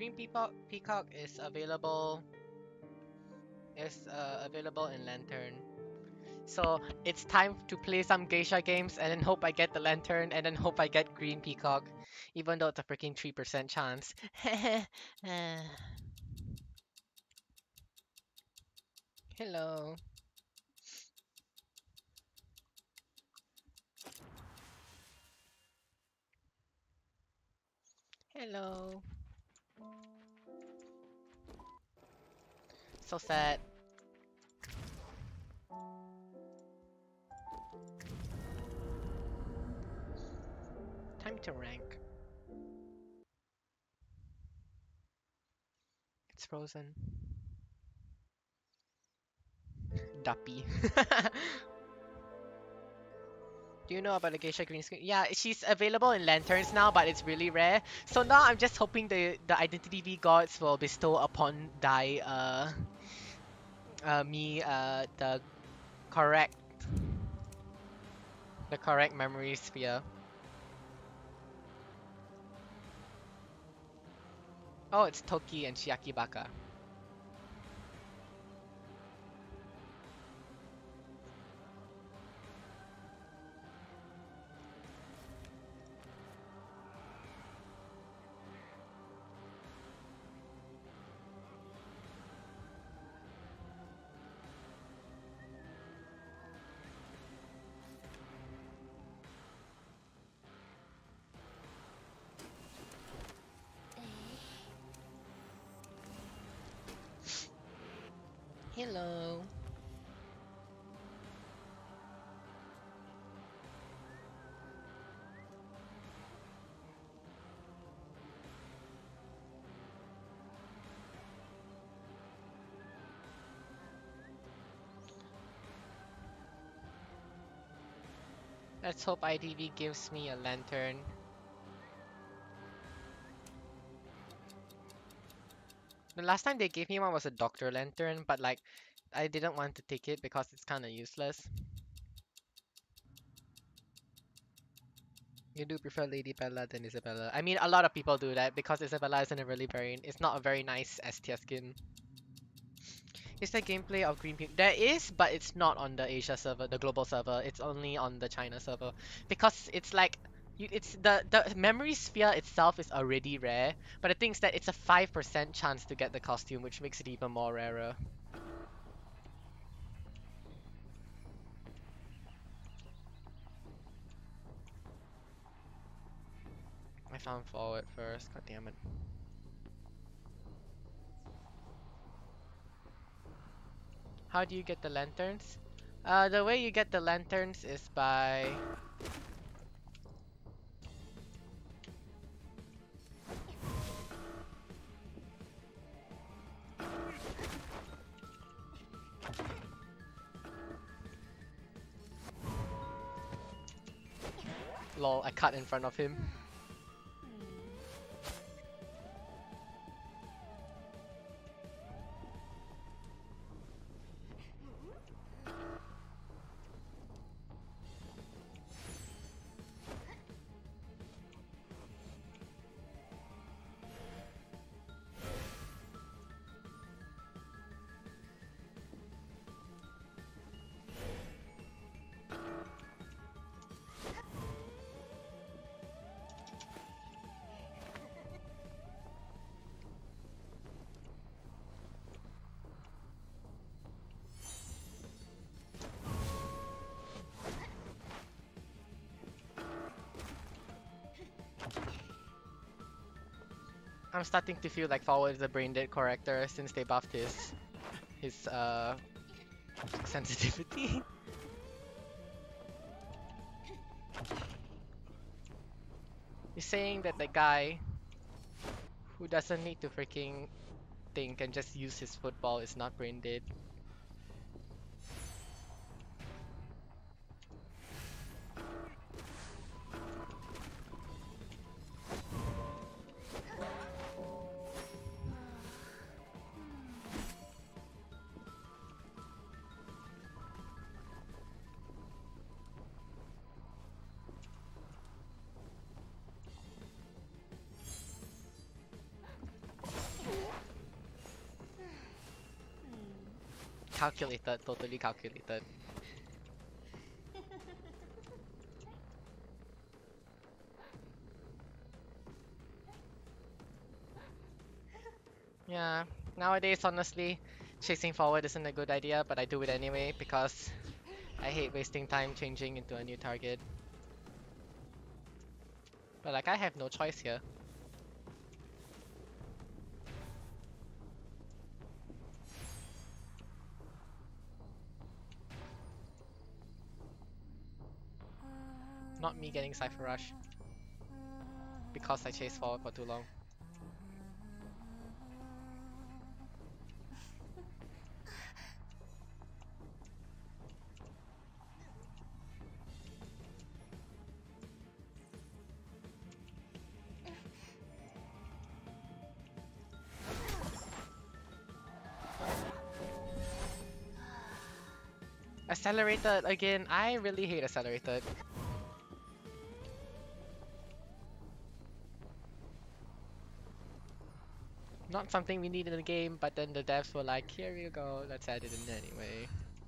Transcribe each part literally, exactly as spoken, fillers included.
Green Peacock Peacock is available. Is uh, available in Lantern. So it's time to play some geisha games and then hope I get the Lantern and then hope I get Green Peacock, even though it's a freaking three percent chance. Hello. Hello. So sad. Time to rank. It's frozen. Duppy. Do you know about the geisha green screen? Yeah, she's available in lanterns now, but it's really rare. So now I'm just hoping the the identity V gods will bestow upon Dai uh uh me uh the correct the correct memory sphere. Oh, it's Toki and Shiaki Baka. Hello. Let's hope I D V gives me a lantern. The last time they gave me one was a Doctor Lantern, but like I didn't want to take it because it's kind of useless. You do prefer Lady Bella than Isabella. I mean, a lot of people do that because Isabella isn't a really very, it's not a very nice S tier skin. Is there gameplay of Green Peacock? There is, but it's not on the Asia server, the global server. It's only on the China server because it's like you, it's the the memory sphere itself is already rare, but the thing is that it's a five percent chance to get the costume, which makes it even more rarer. I found forward first. God damn it. How do you get the lanterns? Uh, the way you get the lanterns is by lol, I cut in front of him. I'm starting to feel like Forward is a brain dead character since they buffed his his uh sensitivity. You're saying that the guy who doesn't need to freaking think and just use his football is not brain dead. Calculated, totally calculated. Yeah, nowadays honestly, chasing forward isn't a good idea, but I do it anyway because I hate wasting time changing into a new target. But like I have no choice here. Not me getting Cypher Rush because I chased forward for too long. Accelerated again. I really hate accelerated. Not something we need in the game, but then the devs were like, here you go, let's add it in anyway.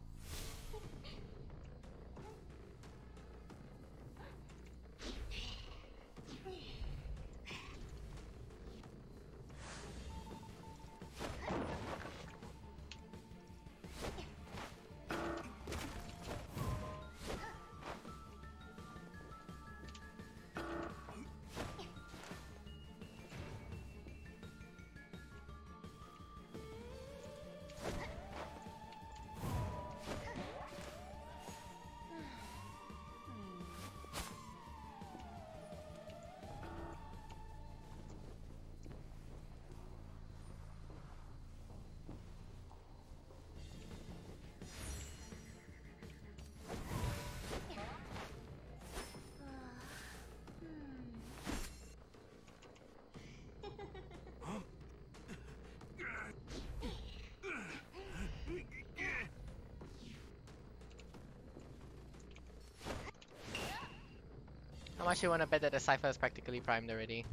How much you wanna bet that the Cypher is practically primed already?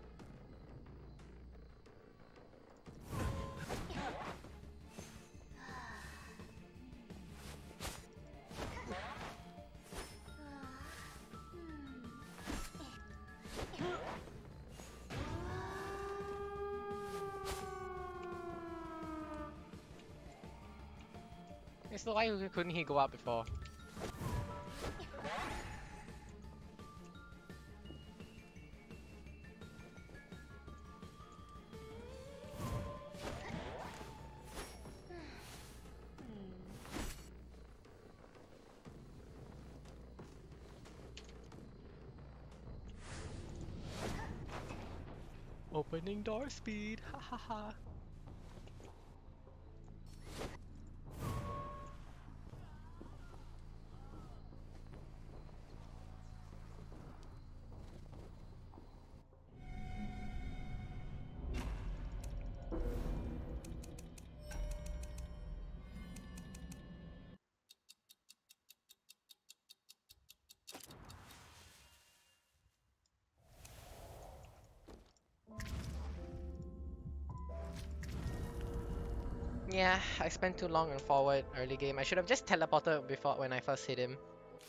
So why couldn't he go up before? Opening door speed, ha ha ha. Yeah, I spent too long on forward early game. I should have just teleported before when I first hit him.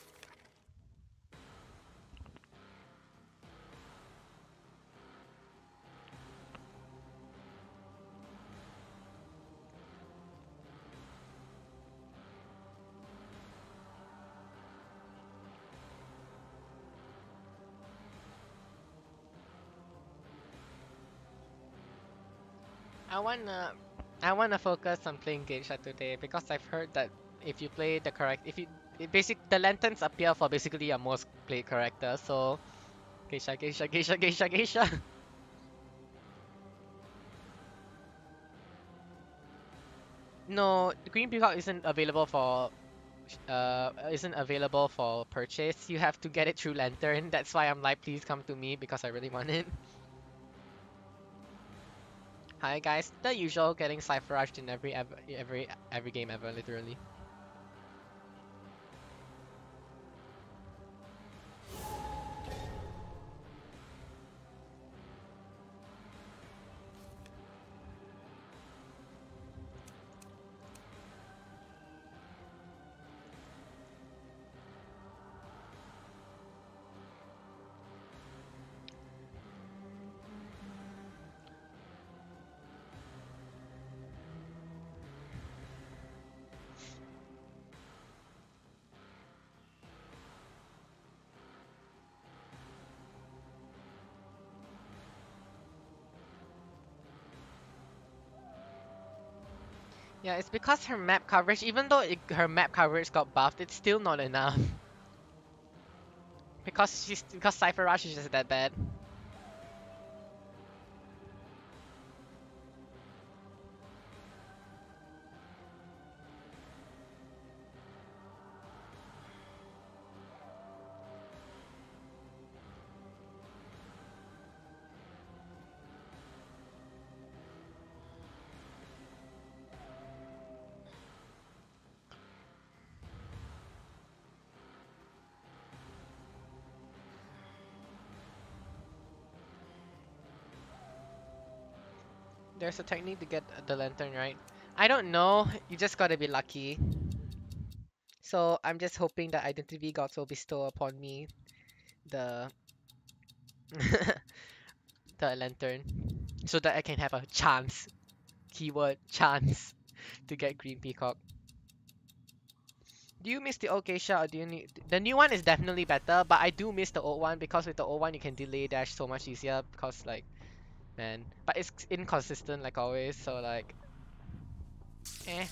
I wanna, I wanna focus on playing Geisha today because I've heard that if you play the correct, if you, it basic, the lanterns appear for basically your most played character. So, Geisha, Geisha, Geisha, Geisha, Geisha. No, the Green Peacock isn't available for, uh, isn't available for purchase. You have to get it through Lantern. That's why I'm like, please come to me because I really want it. Hi guys, the usual getting Cypher Rushed in every ever, every every game ever, literally. Yeah, it's because her map coverage, even though it, her map coverage got buffed, it's still not enough. because she's because Cypher Rush is just that bad. There's a technique to get the lantern right. I don't know. You just gotta be lucky. So I'm just hoping that identity gods will bestow upon me the the lantern, so that I can have a chance. Keyword chance to get green peacock. Do you miss the old Geisha or do you need the new one is definitely better, but I do miss the old one because with the old one you can delay dash so much easier because like man, but it's inconsistent like always, so like eh.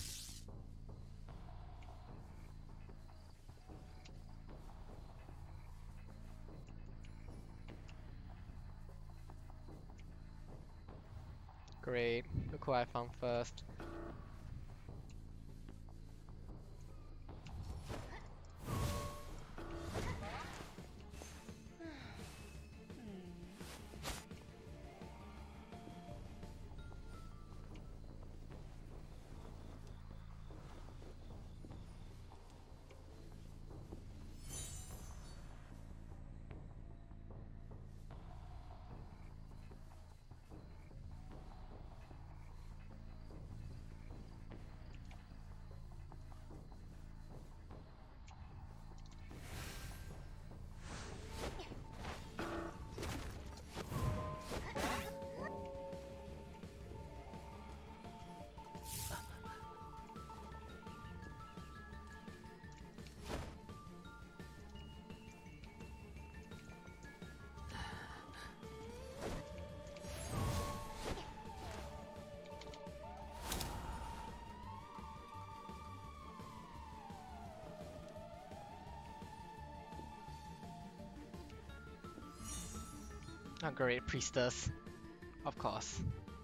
Great. Look who I found first. A great priestess, of course.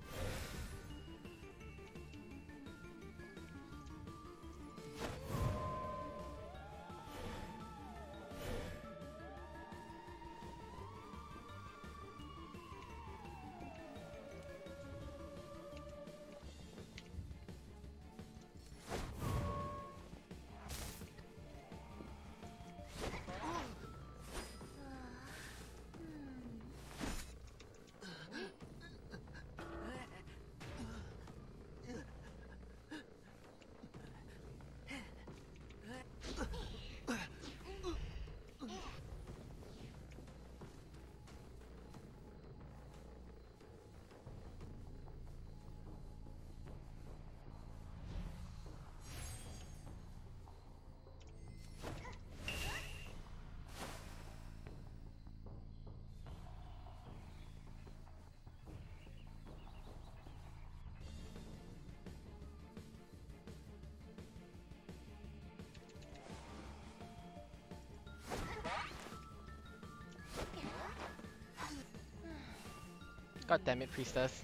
God damn it, priestess.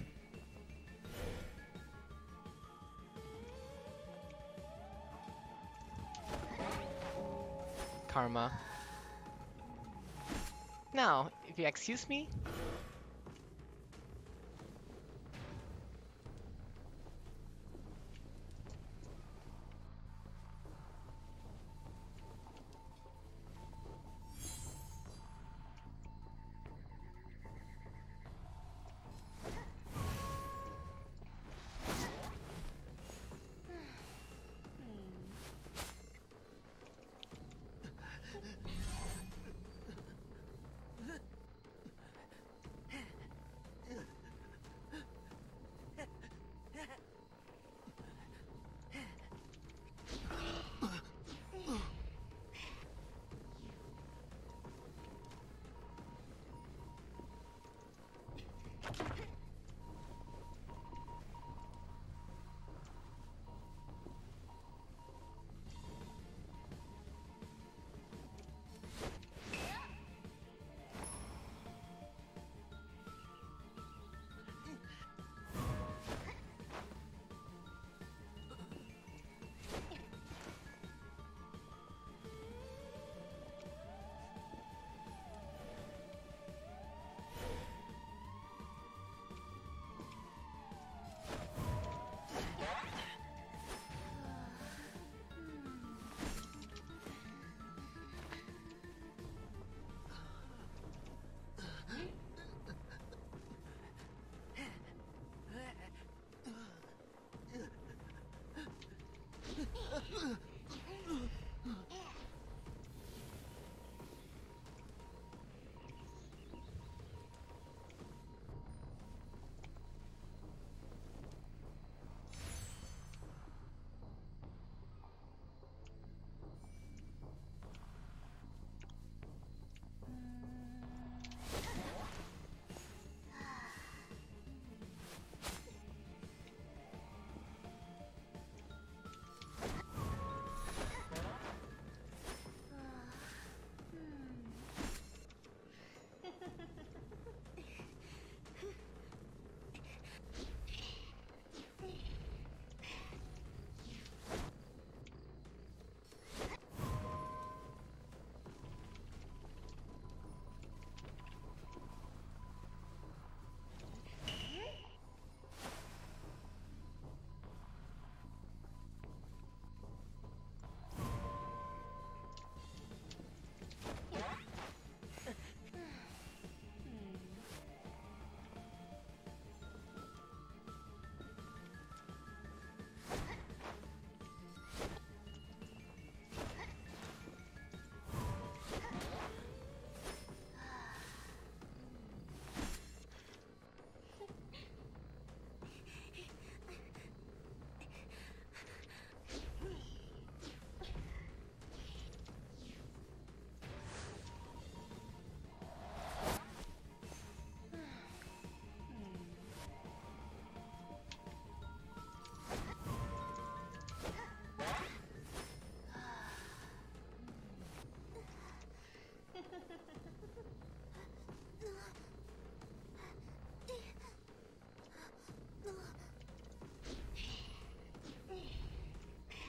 Karma. Now, if you excuse me.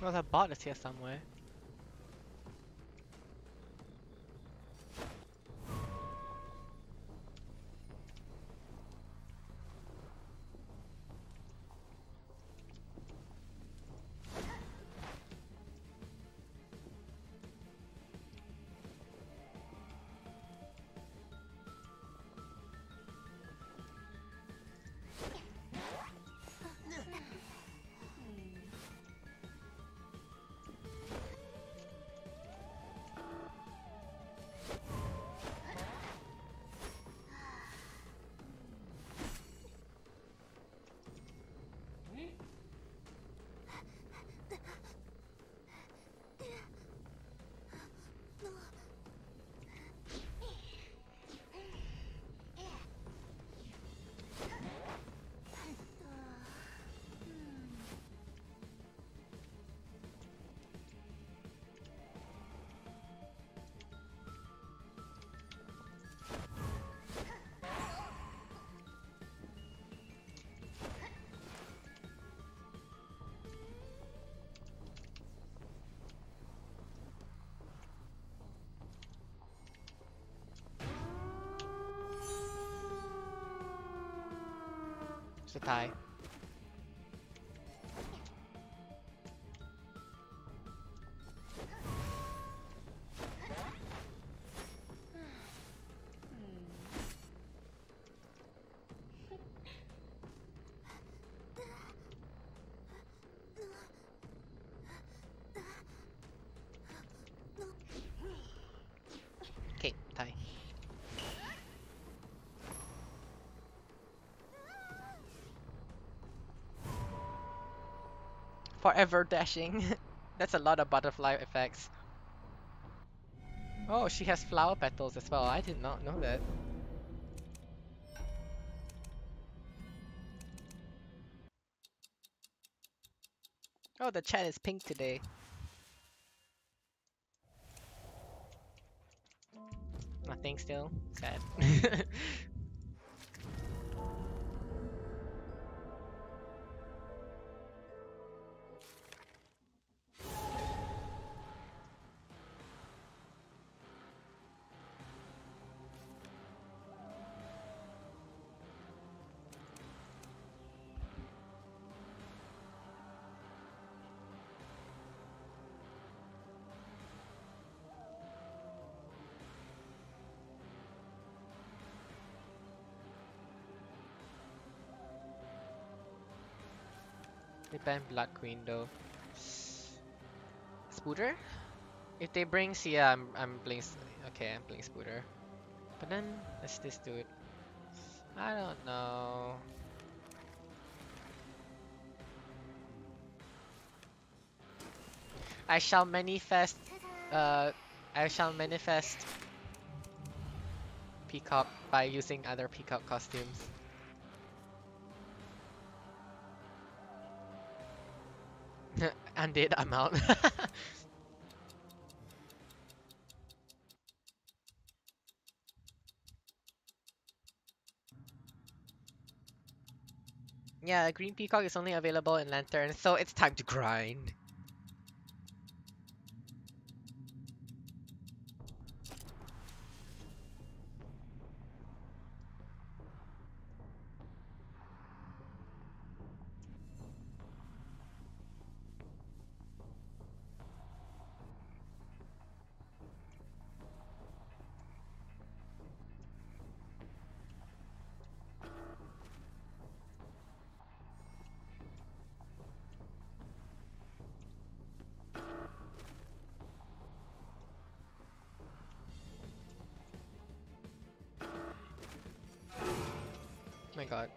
Well, the bot is here somewhere. It's a tie. Okay, tie. Forever dashing. That's a lot of butterfly effects. Oh, she has flower petals as well. I did not know that. Oh, the chat is pink today. Nothing still. Sad. They ban Blood Queen though. Spooter? If they bring Sia, I'm I'm playing. S- Okay, I'm playing Spooter. But then let's this dude. I don't know. I shall manifest. Uh, I shall manifest Peacock by using other Peacock costumes. Undead, I'm out. Yeah, Green Peacock is only available in Lantern, so it's time to grind. Oh my god.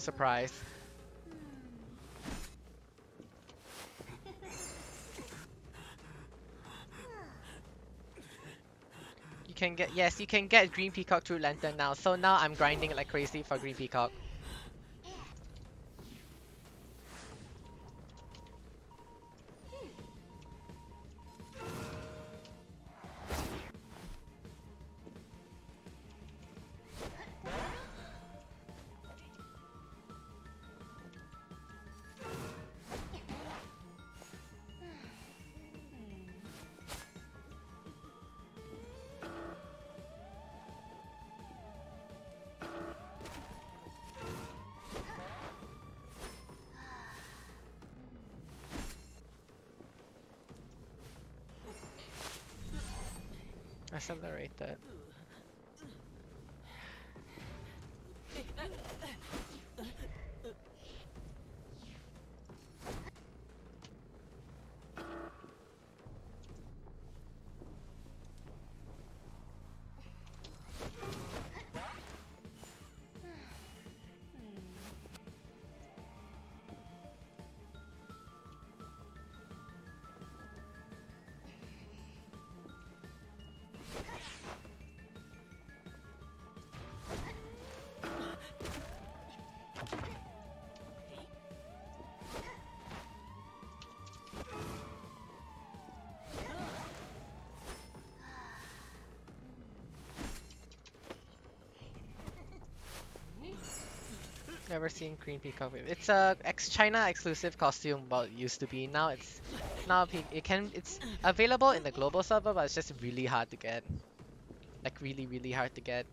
surprise. You can get, yes, you can get green peacock through lantern now. So now I'm grinding like crazy for green peacock. Accelerated. Never seen green peacock. It's a ex China exclusive costume. Well, it used to be. Now it's now pe it can it's available in the global server, but it's just really hard to get. Like really, really hard to get.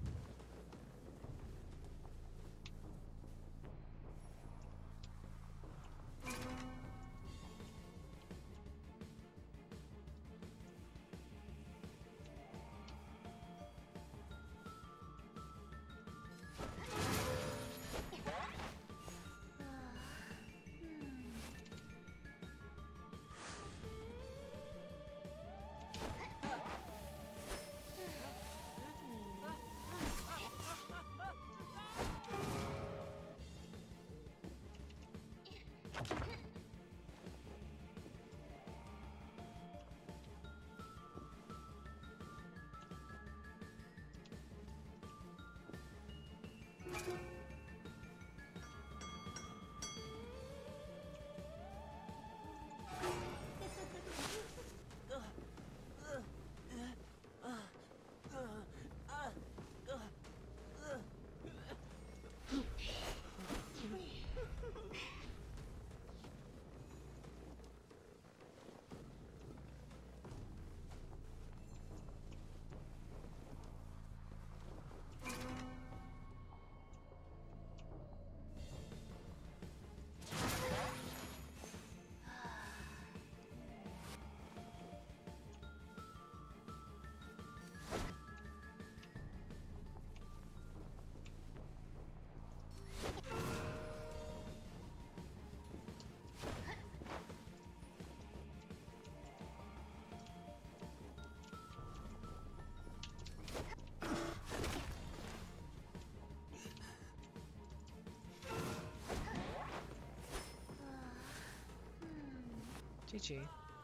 G G.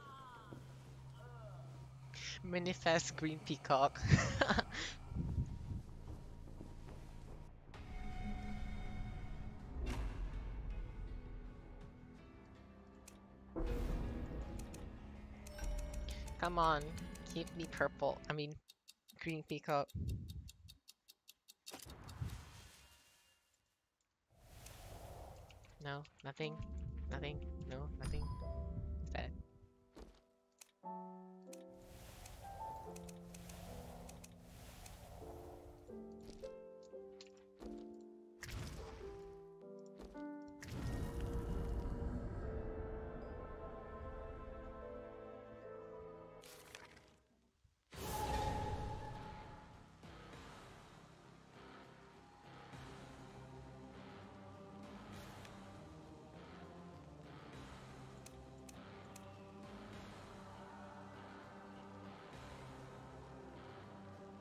Manifest green peacock. Come on, keep me purple. I mean, green peacock. No, nothing, nothing, no, nothing. Is that it?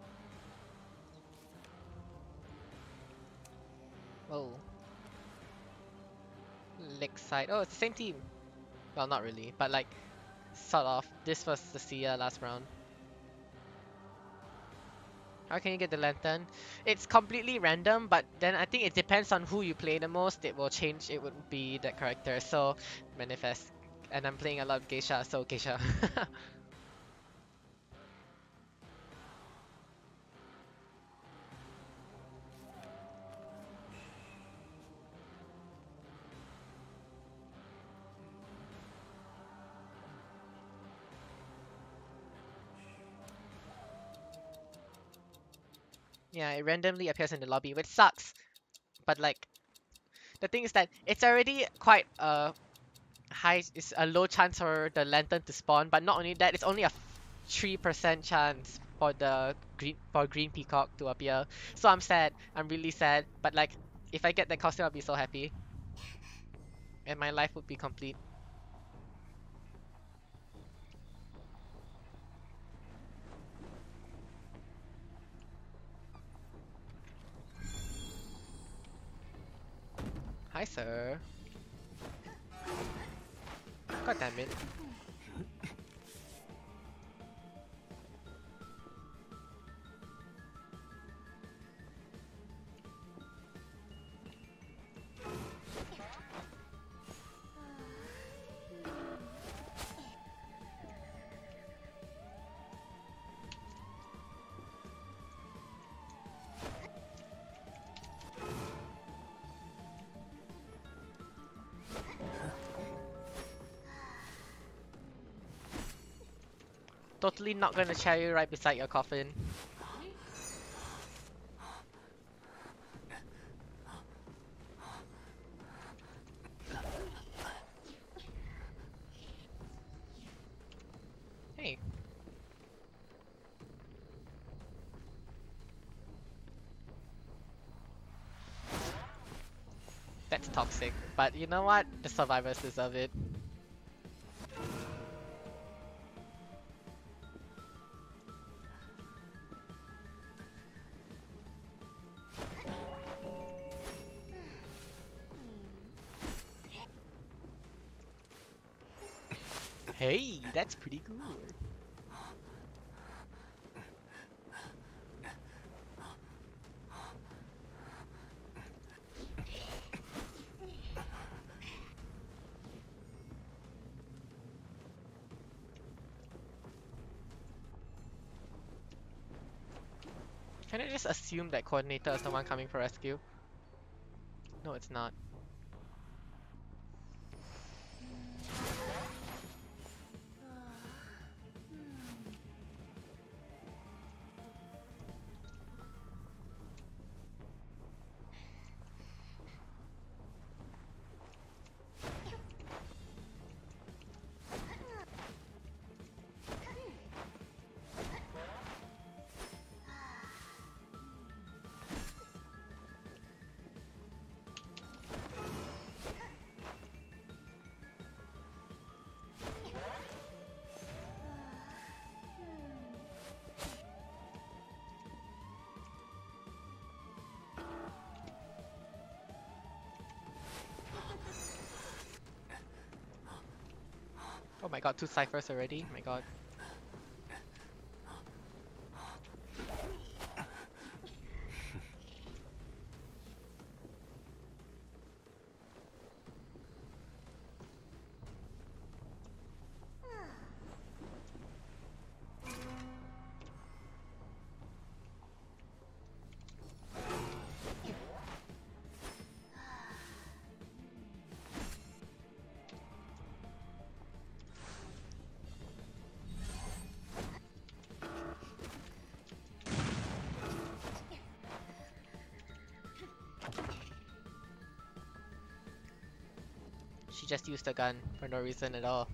Oh. Lakeside. Oh, it's the same team. Well, not really, but like, sort of. This was the Sia last round. How can you get the lantern? It's completely random, but then I think it depends on who you play the most. It will change. It would be that character. So, manifest. And I'm playing a lot of Geisha, so Geisha. Yeah, it randomly appears in the lobby, which sucks. But like, the thing is that it's already quite a high, it's a low chance for the lantern to spawn. But not only that, it's only a three percent chance for the green for green peacock to appear. So I'm sad. I'm really sad. But like, if I get that costume, I'll be so happy, and my life would be complete. Hi, sir. God damn it. Totally not gonna chair you right beside your coffin. Hey. That's toxic, but you know what? The survivors deserve it. Hey, that's pretty good. Can I just assume that coordinator is the one coming for rescue? No, it's not. Oh my god, two ciphers already? Oh my god. She just used a gun for no reason at all.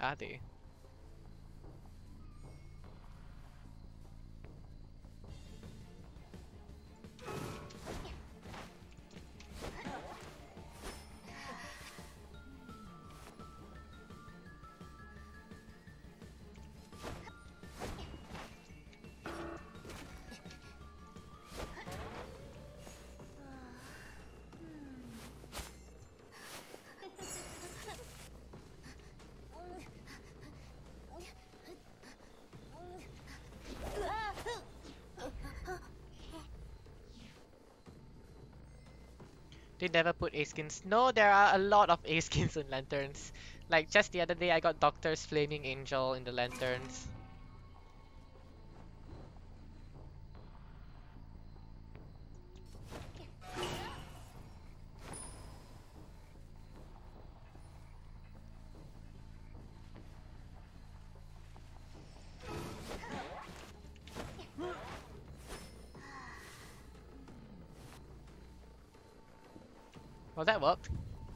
are they? They never put A skins. No, there are a lot of A skins in lanterns. Like just the other day, I got Doctor's Flaming Angel in the lanterns. Well, that worked.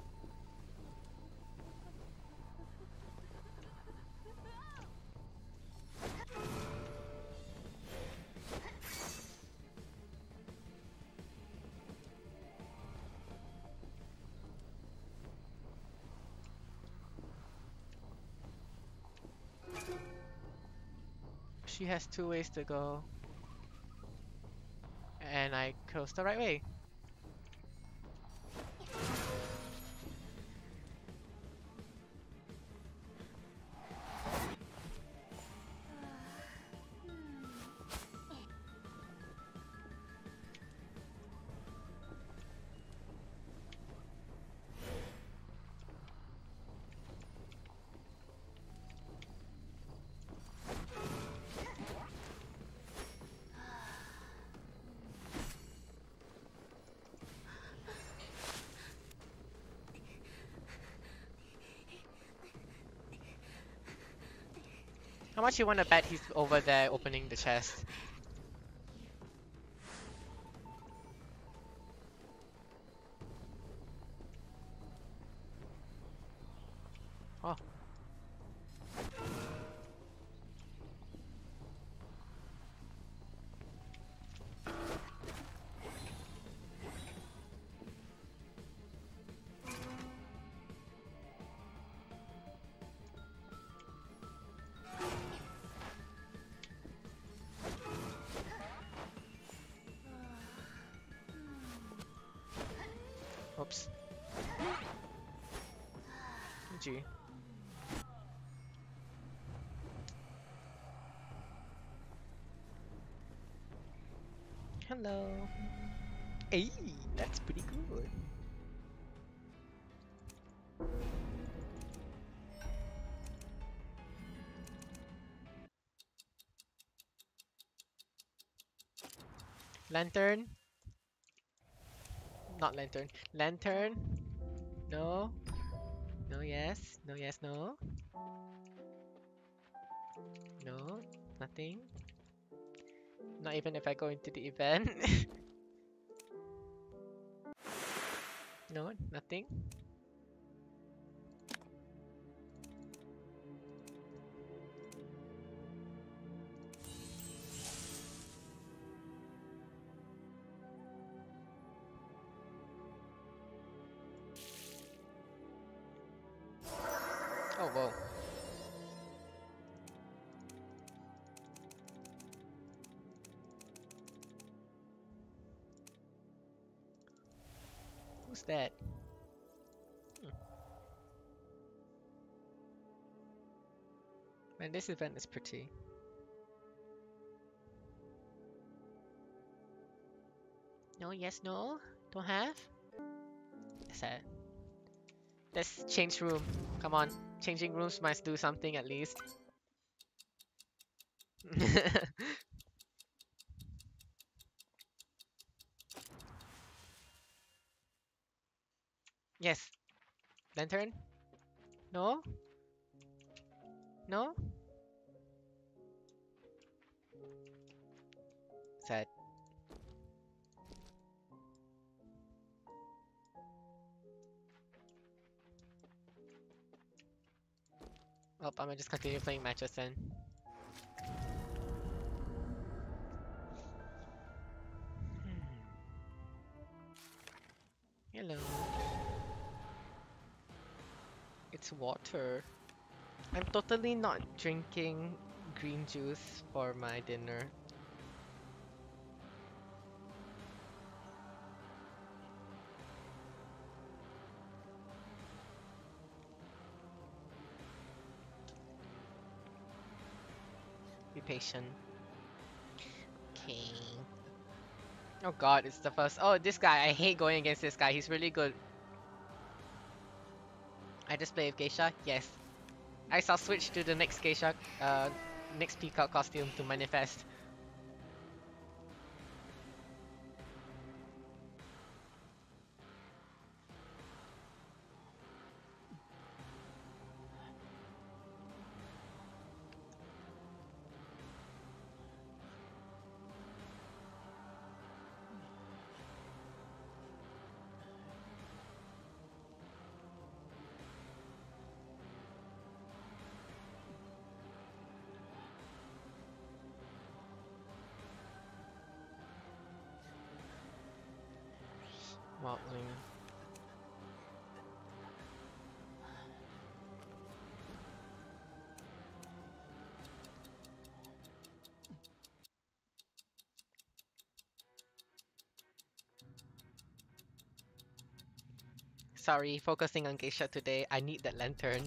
She has two ways to go. And I chose the right way. How much you want to bet he's over there opening the chest? Oh. Oops. G G. Hello. Hey, that's pretty good. Lantern? Not lantern. Lantern? No. No, yes. No, yes, no. No, nothing. Not even if I go into the event. No, nothing. Oh, whoa. Who's that? Hmm. Man, this event is pretty. No, yes, no. Don't have? Sad. Let's change room. Come on. Changing rooms must do something at least. Yes. Lantern? No? No? Sad. Oh, I'm gonna just continue playing matches then. Hmm. Hello. It's water. I'm totally not drinking green juice for my dinner. Be patient. Okay. Oh god, it's the first. Oh, this guy. I hate going against this guy. He's really good. I just play with Geisha? Yes. I shall switch to the next Geisha, uh, next Peacock costume to manifest. Wildling. Sorry, focusing on Geisha today. I need that lantern.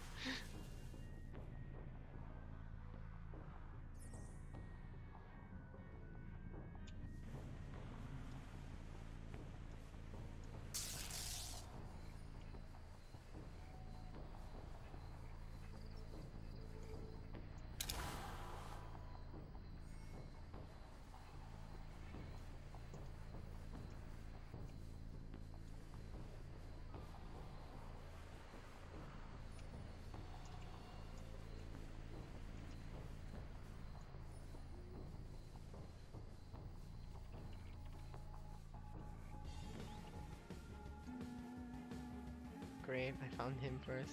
Great, I found him first.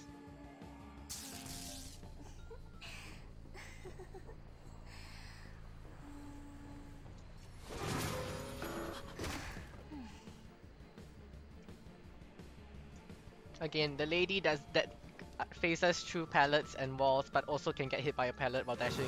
Again, the lady does that uh, faces through pallets and walls, but also can get hit by a pallet while dashing.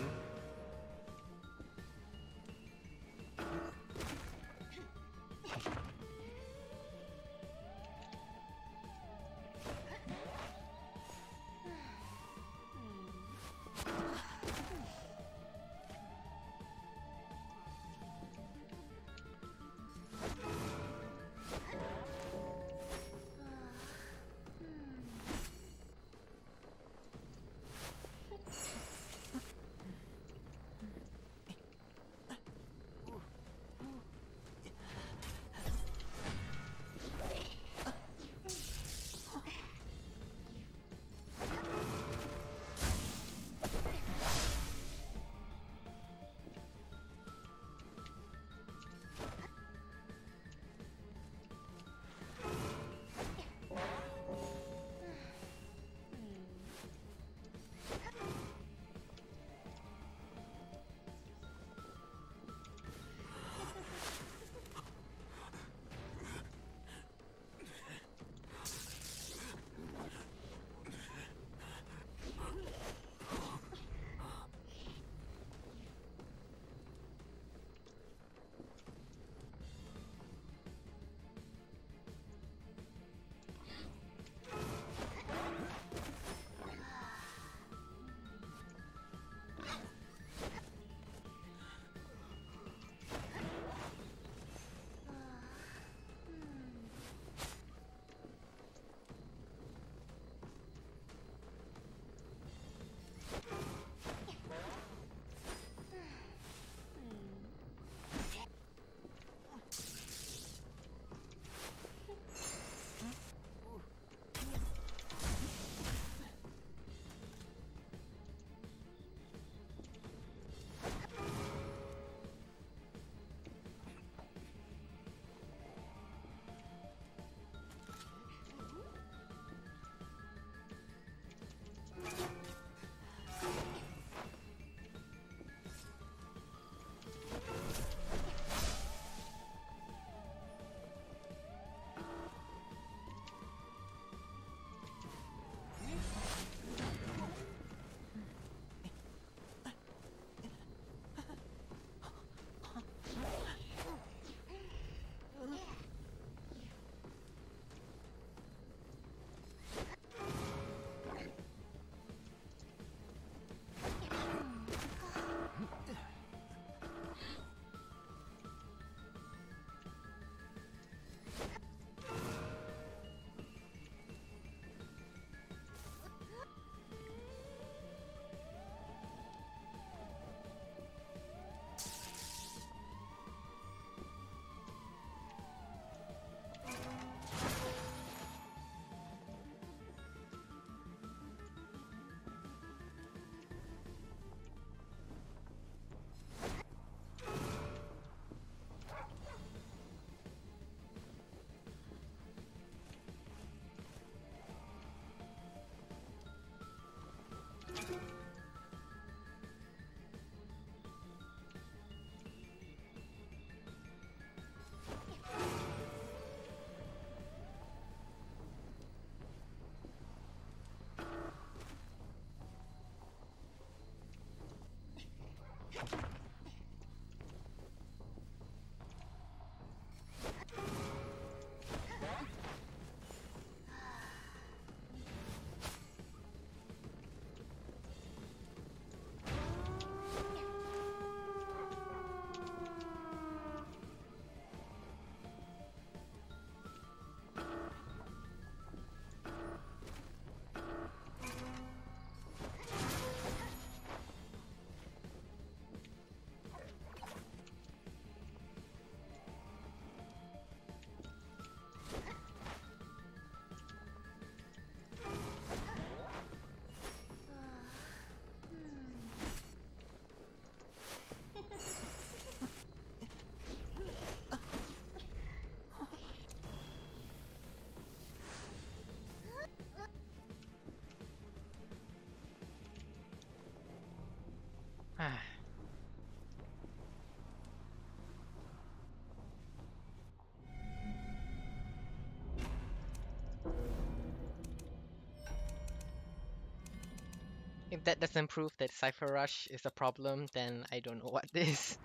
If that doesn't prove that Cypher Rush is a problem, then I don't know what is.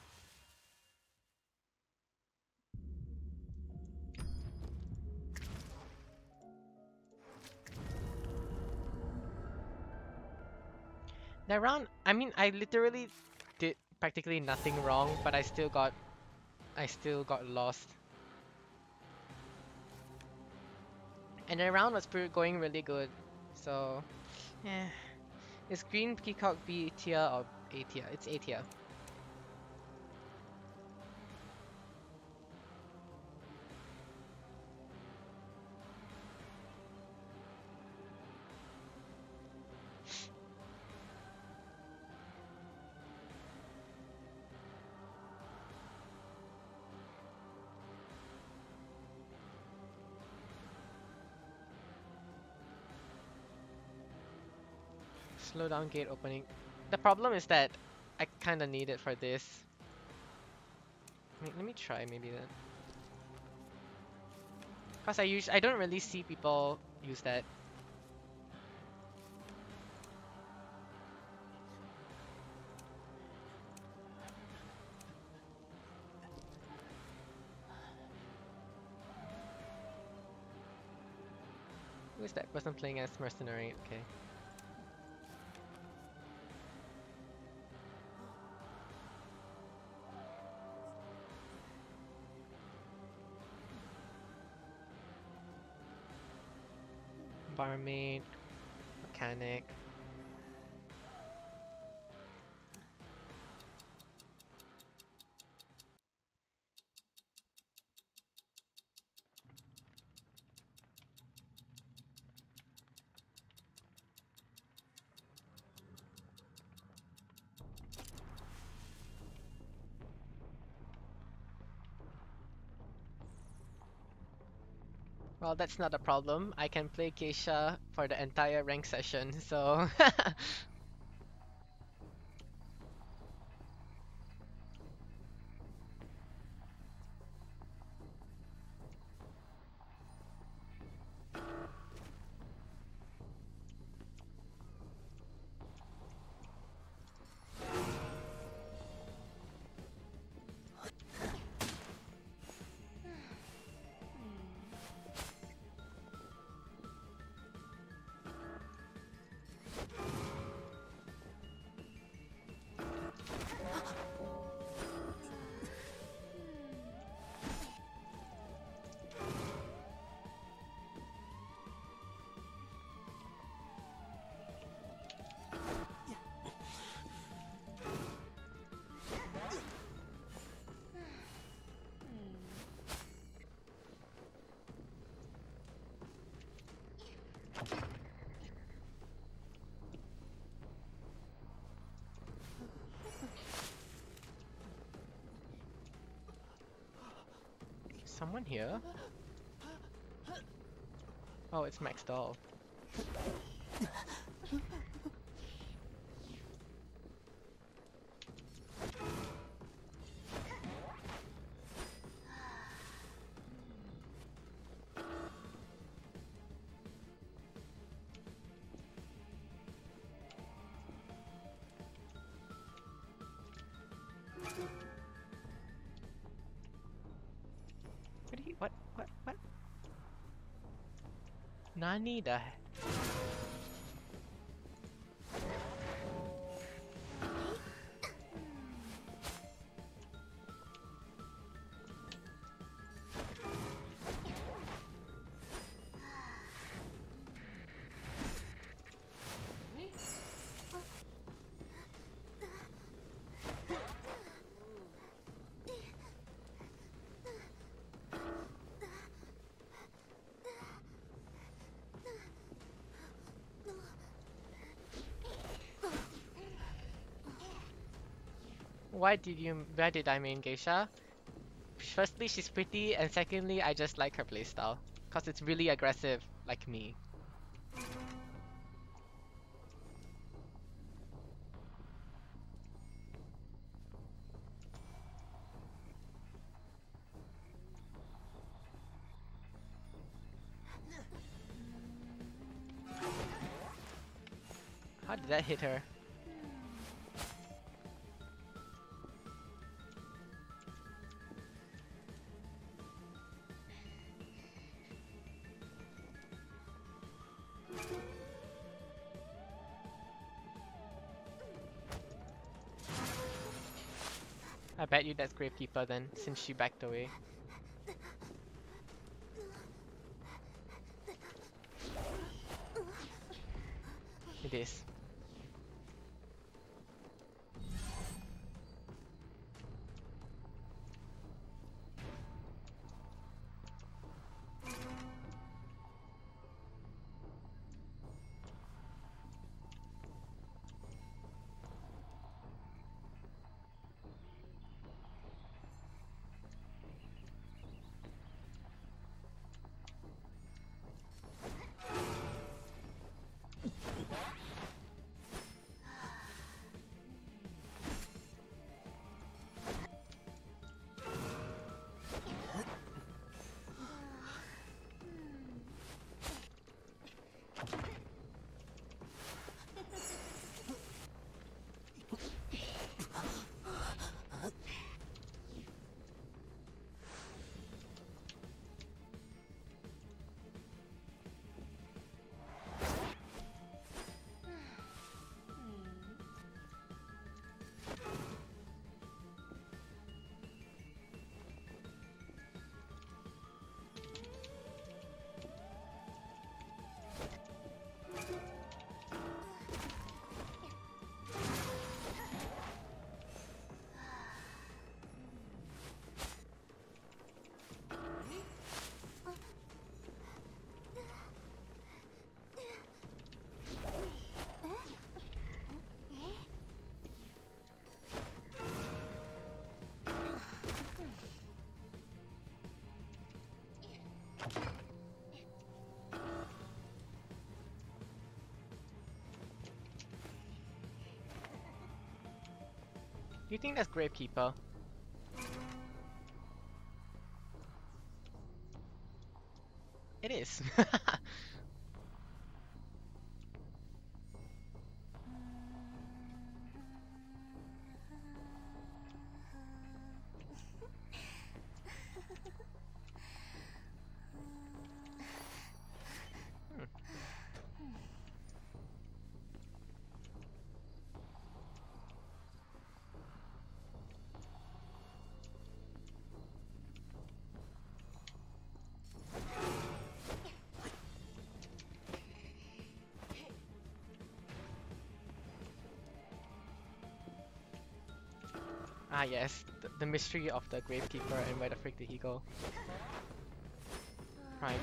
That round, I mean, I literally did practically nothing wrong, but I still got, I still got lost. And the round was pretty, going really good, so yeah. Is green Peacock B tier or A tier? It's A tier. Slow down gate opening. The problem is that I kind of need it for this. I mean, let me try maybe then. Cause I use I don't really see people use that. Who is that person playing as mercenary? Okay. Barmaid, mechanic. Well, that's not a problem. I can play Keisha for the entire rank session, so someone here? Oh, it's Max Doll. What? What? What? Nani the? Why did you? Why did I main Geisha? Firstly, she's pretty, and secondly, I just like her playstyle. Cause it's really aggressive, like me. How did that hit her? I bet you that's Gravekeeper then, since she backed away. It is. Do you think that's Gravekeeper? It is. Ah yes, the, the mystery of the Gravekeeper and where the frick did he go? Right.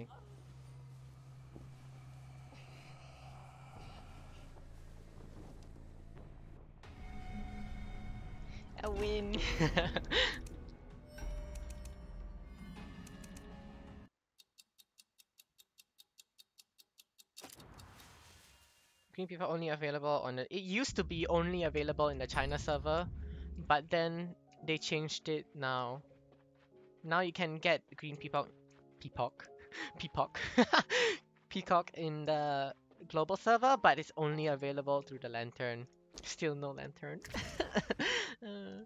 actually. A win! Green people only available on the. It used to be only available in the China server, but then they changed it now. Now you can get green peacock, peacock, peacock, peacock in the global server, but it's only available through the lantern. Still no lantern. uh.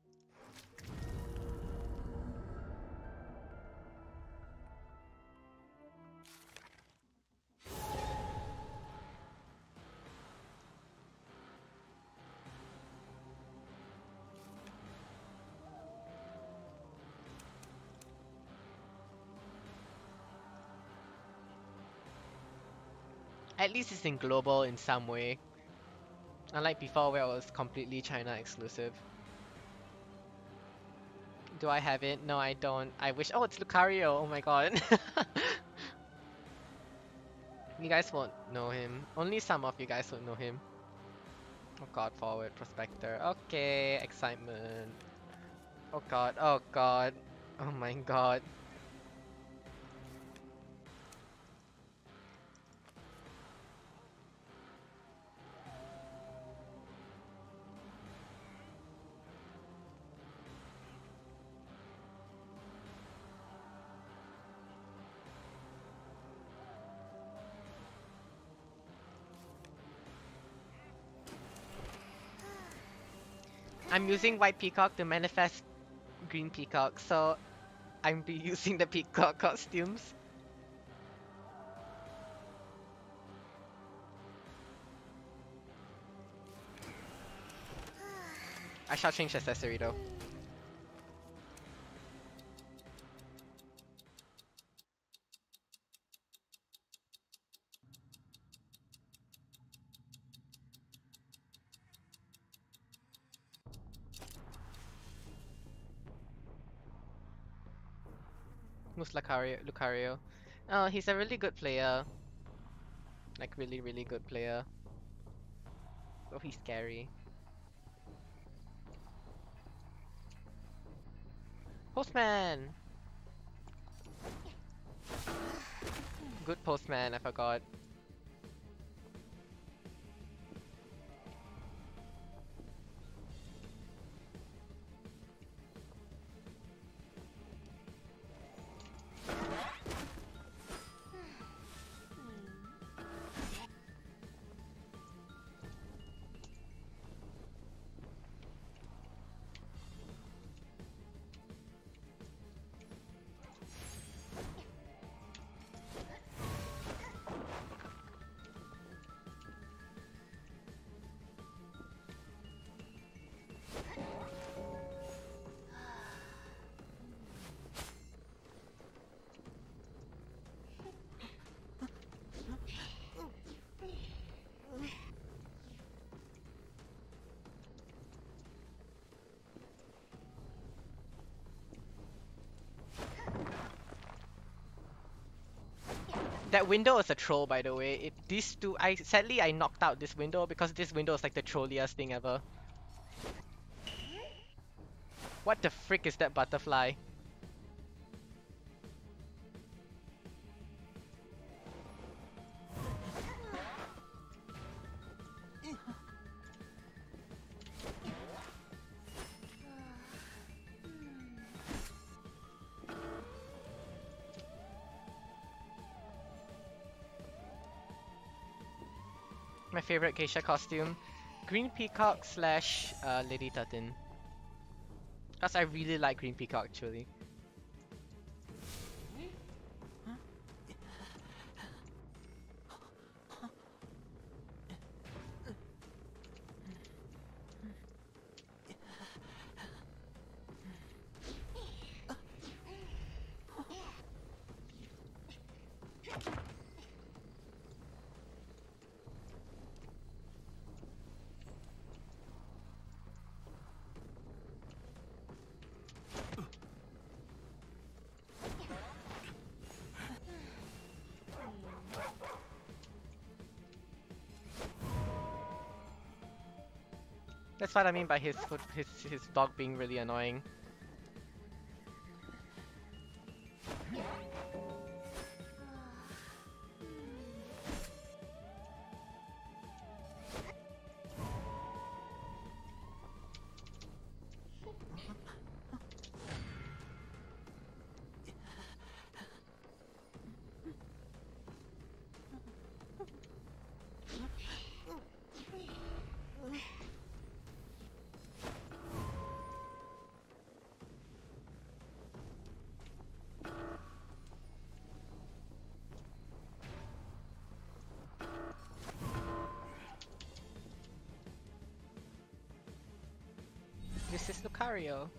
At least it's in global in some way. Unlike before where it was completely China exclusive. Do I have it? No, I don't. I wish. Oh, it's Lucario. Oh my god. You guys won't know him. Only some of you guys would know him. Oh god, forward prospector. Okay, excitement. Oh god, oh god. Oh my god. I'm using white peacock to manifest green peacock, so I'm be using the peacock costumes. I shall change accessory though. Who's Lucario? Lucario? Oh, he's a really good player. Like really, really good player. Oh, he's scary. Postman! Good postman, I forgot. That window is a troll, by the way. It, these two, I sadly I knocked out this window because this window is like the trolliest thing ever. What the frick is that butterfly? My favorite geisha costume, Green Peacock slash uh, Lady Tutton. Cause I really like Green Peacock actually. That's what I mean by his foot, his his dog being really annoying. This is Lucario.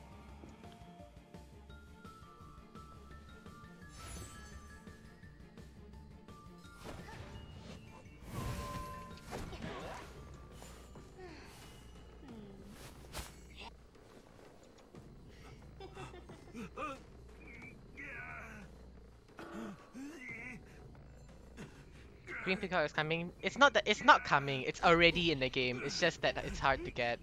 Green Peacock is coming. It's not that it's not coming. It's already in the game. It's just that it's hard to get.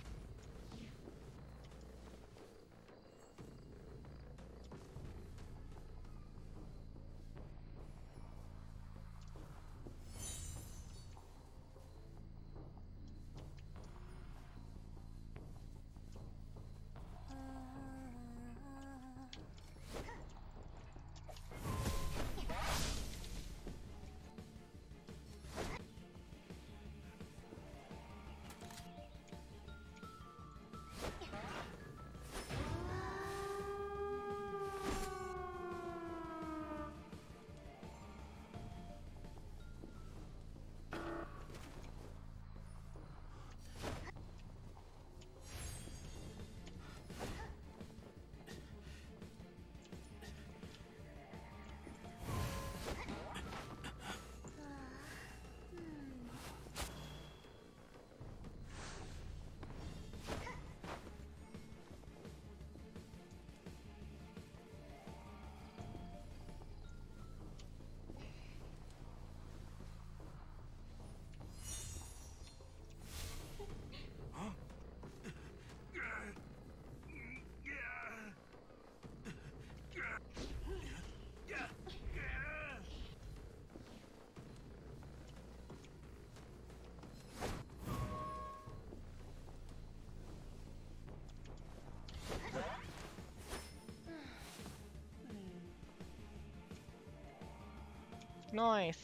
Nice.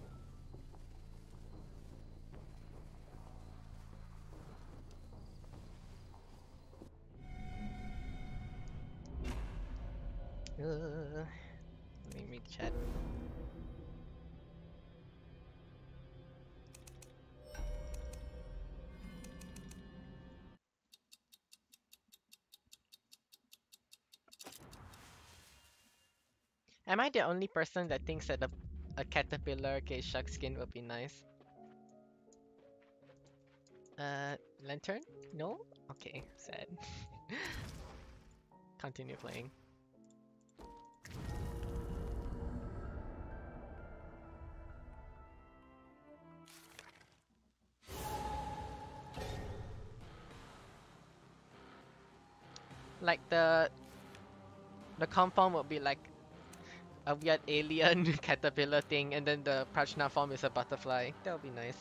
Uh, let me read chat. Am I the only person that thinks that a, a caterpillar K-Shuck skin would be nice? Uh, lantern? No? Okay, sad. Continue playing. Like the the compound would be like a weird alien caterpillar thing, and then the Prajna form is a butterfly. That would be nice.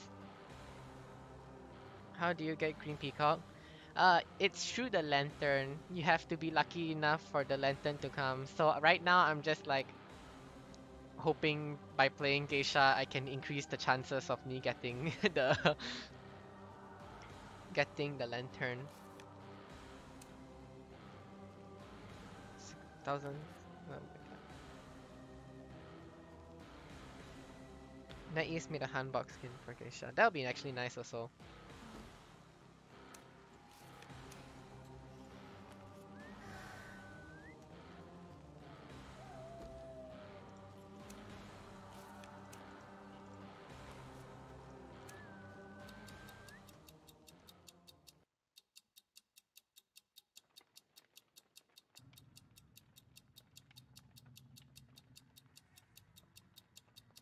How do you get Green Peacock? Uh, it's through the lantern. You have to be lucky enough for the lantern to come. So right now I'm just like hoping by playing Geisha I can increase the chances of me getting the getting the lantern. six thousand. Oh my god. NetEase made a handbox skin for Geisha. That would be actually nice also.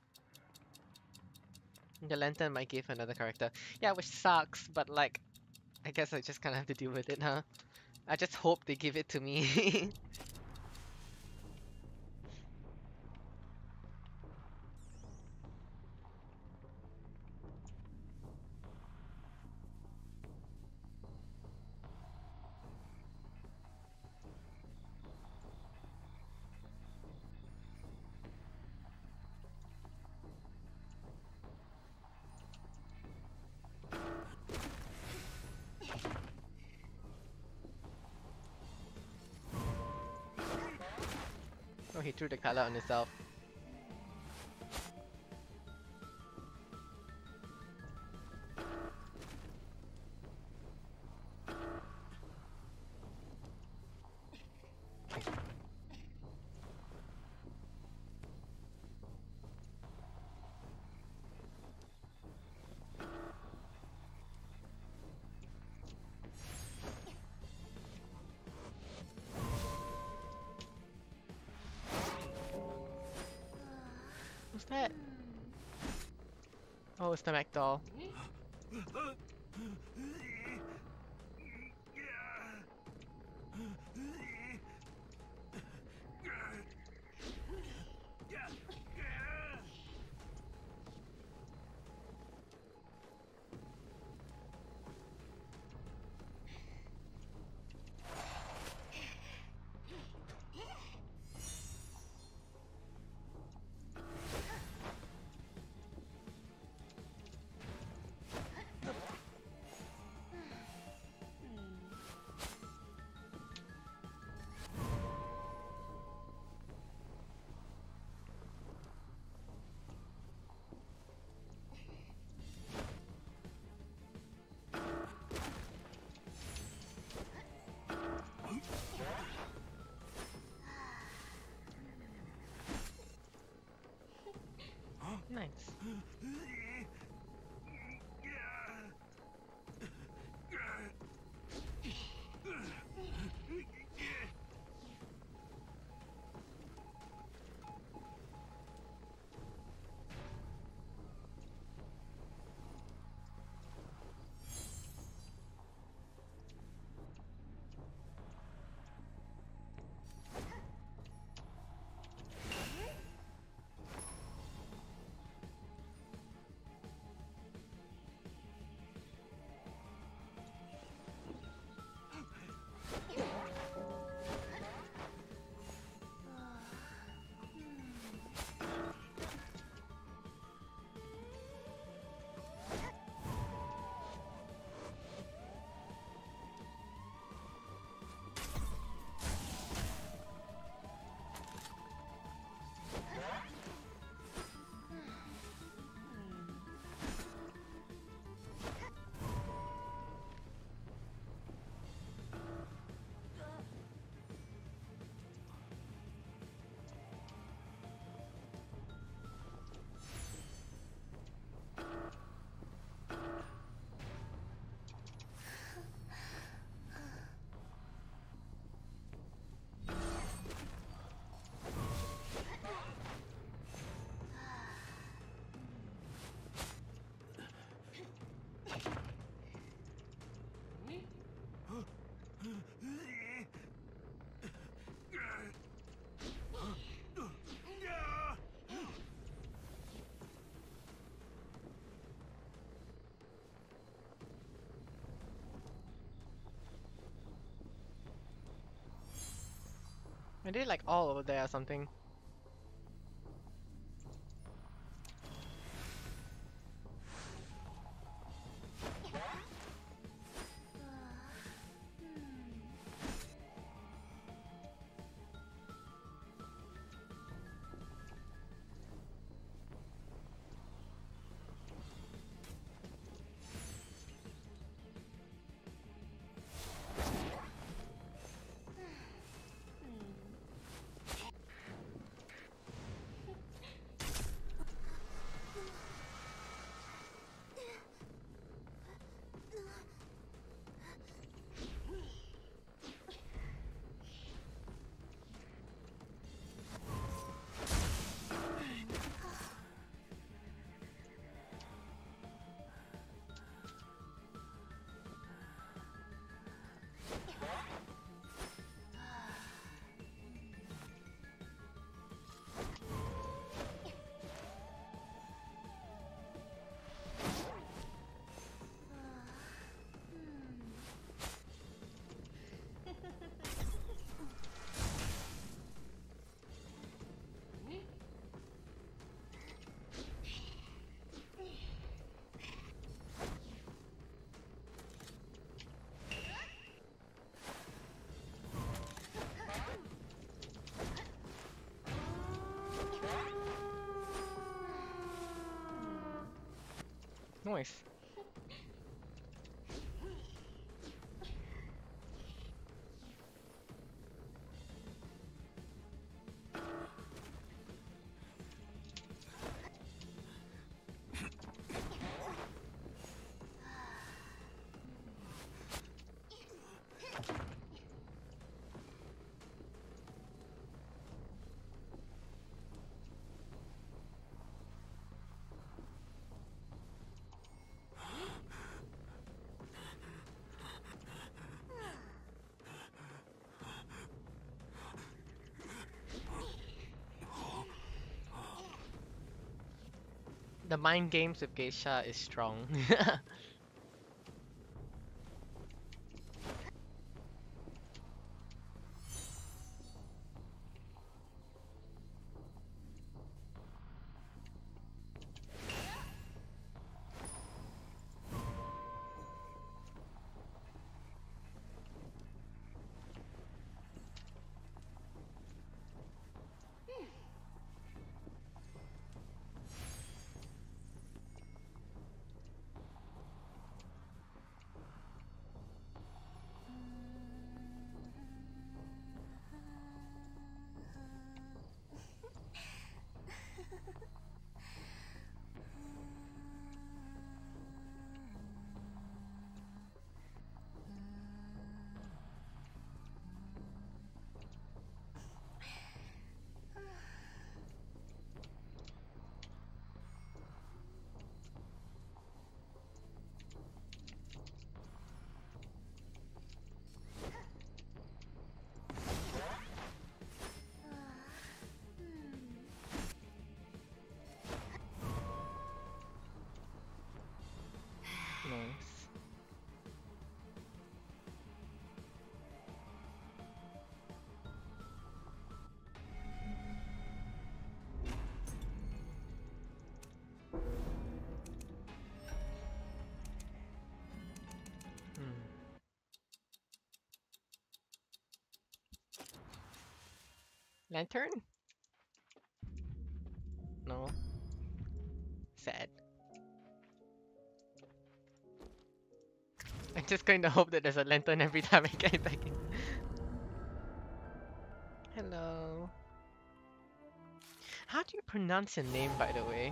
The lantern might give another character. Yeah, which sucks, but like I guess I just kind of have to deal with it, huh? I just hope they give it to me. Oh, he threw the color on himself. What's that? Oh, it's the Mac doll. Nice. Are they like all over there or something? Nice. The mind games with Geisha is strong. Nice. Hmm. Lantern? No. Sad. I'm just going to hope that there's a lantern every time I get back in. Hello. How do you pronounce your name, by the way?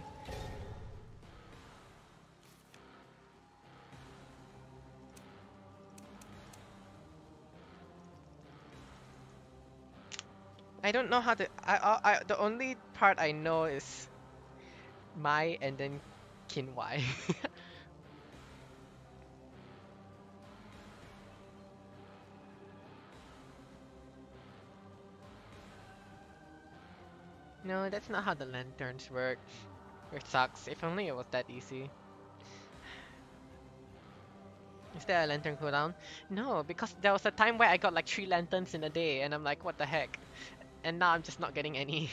I don't know how to. I, I, I the only part I know is Mai and then Kinwai. No, that's not how the lanterns work. It sucks. If only it was that easy. Is there a lantern cooldown? No, because there was a time where I got like three lanterns in a day, and I'm like, what the heck? And now I'm just not getting any.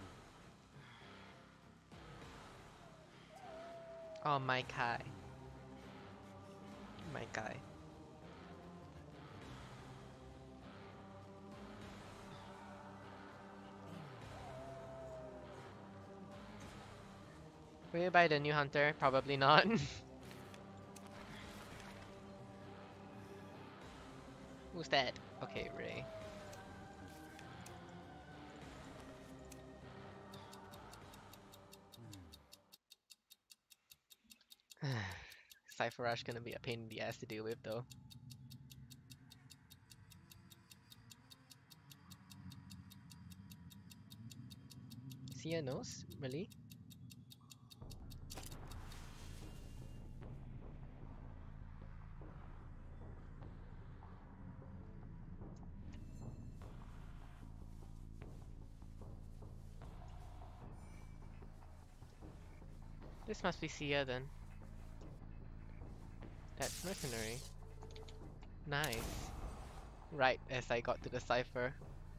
Oh, my Kai. My Kai. Will you buy the new hunter? Probably not. Who's that? Okay, Ray. Cypher Rush gonna be a pain in the ass to deal with though. Sia knows? Really? This must be Sia then. That's mercenary. Nice. Right as I got to the cipher.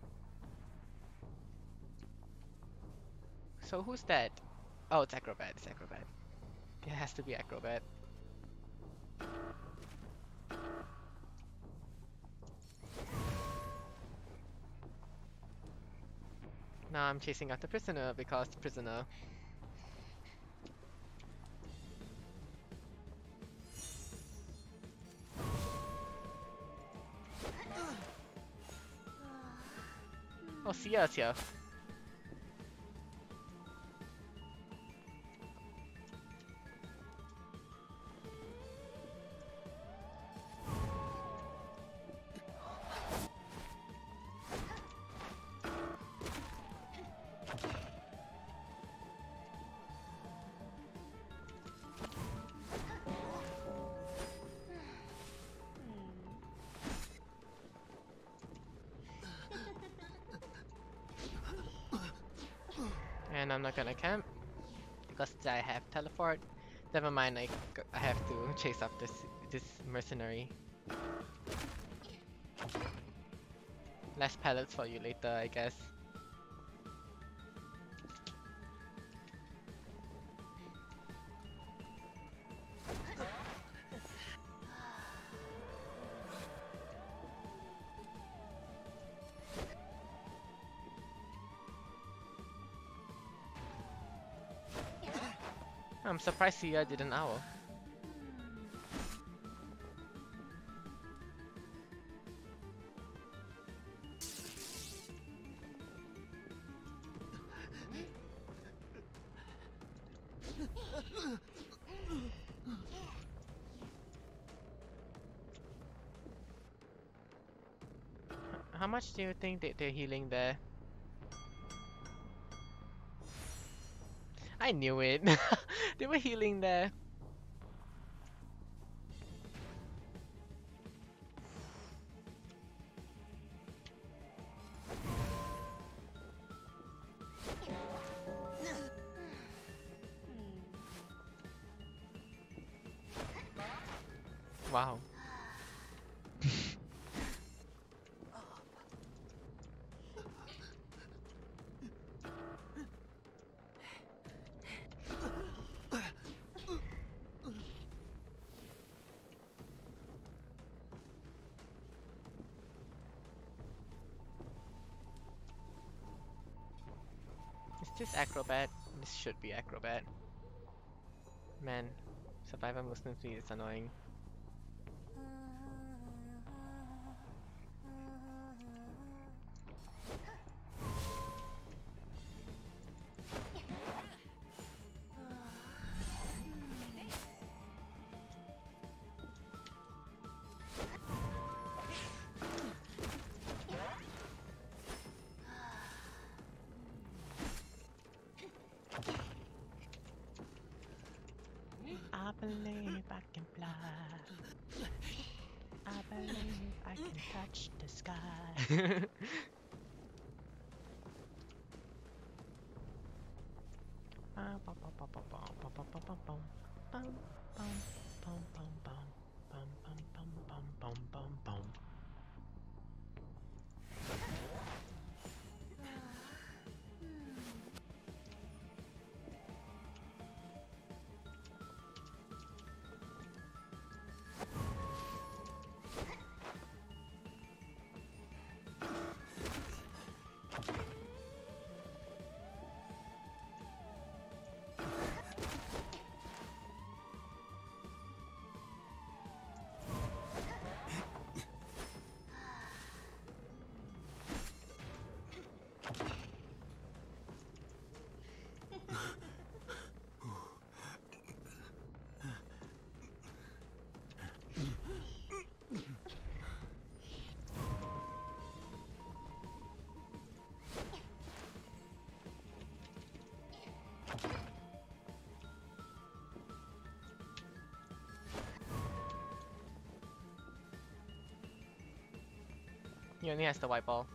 So who's that? Oh, it's Acrobat. It's Acrobat. It has to be Acrobat. Now I'm chasing after prisoner because prisoner. Oh, Sia's here. And I'm not gonna camp because I have teleport. Never mind, I, g- I have to chase up this this mercenary. Less pellets for you later, I guess. I'm surprised Sia did an owl. How much do you think that they're healing there? I knew it. They were healing there. Wow. Is this acrobat? This should be acrobat. Man, survivor Muslim fleet is annoying. I believe I can fly. I believe I can touch the sky. He only has the white ball.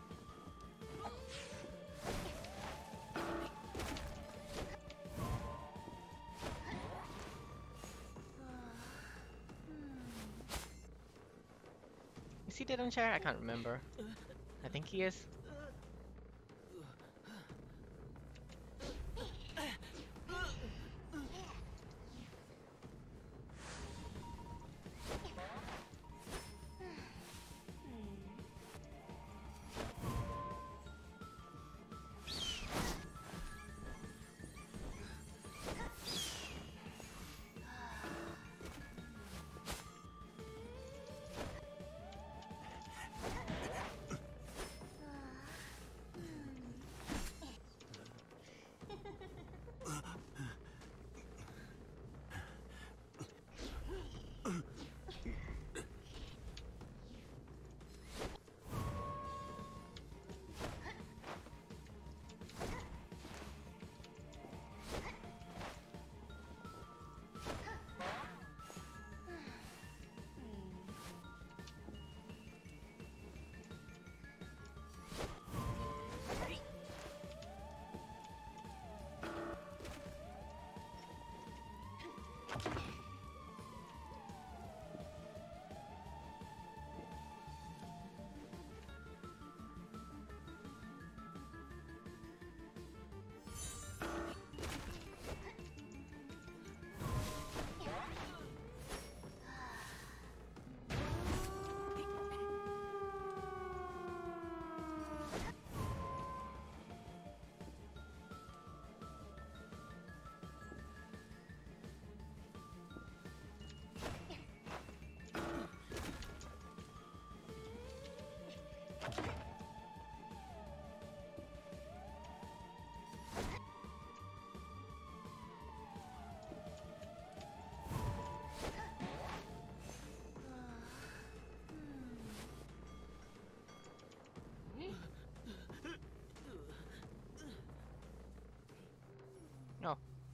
Is he dead on chair? I can't remember. I think he is.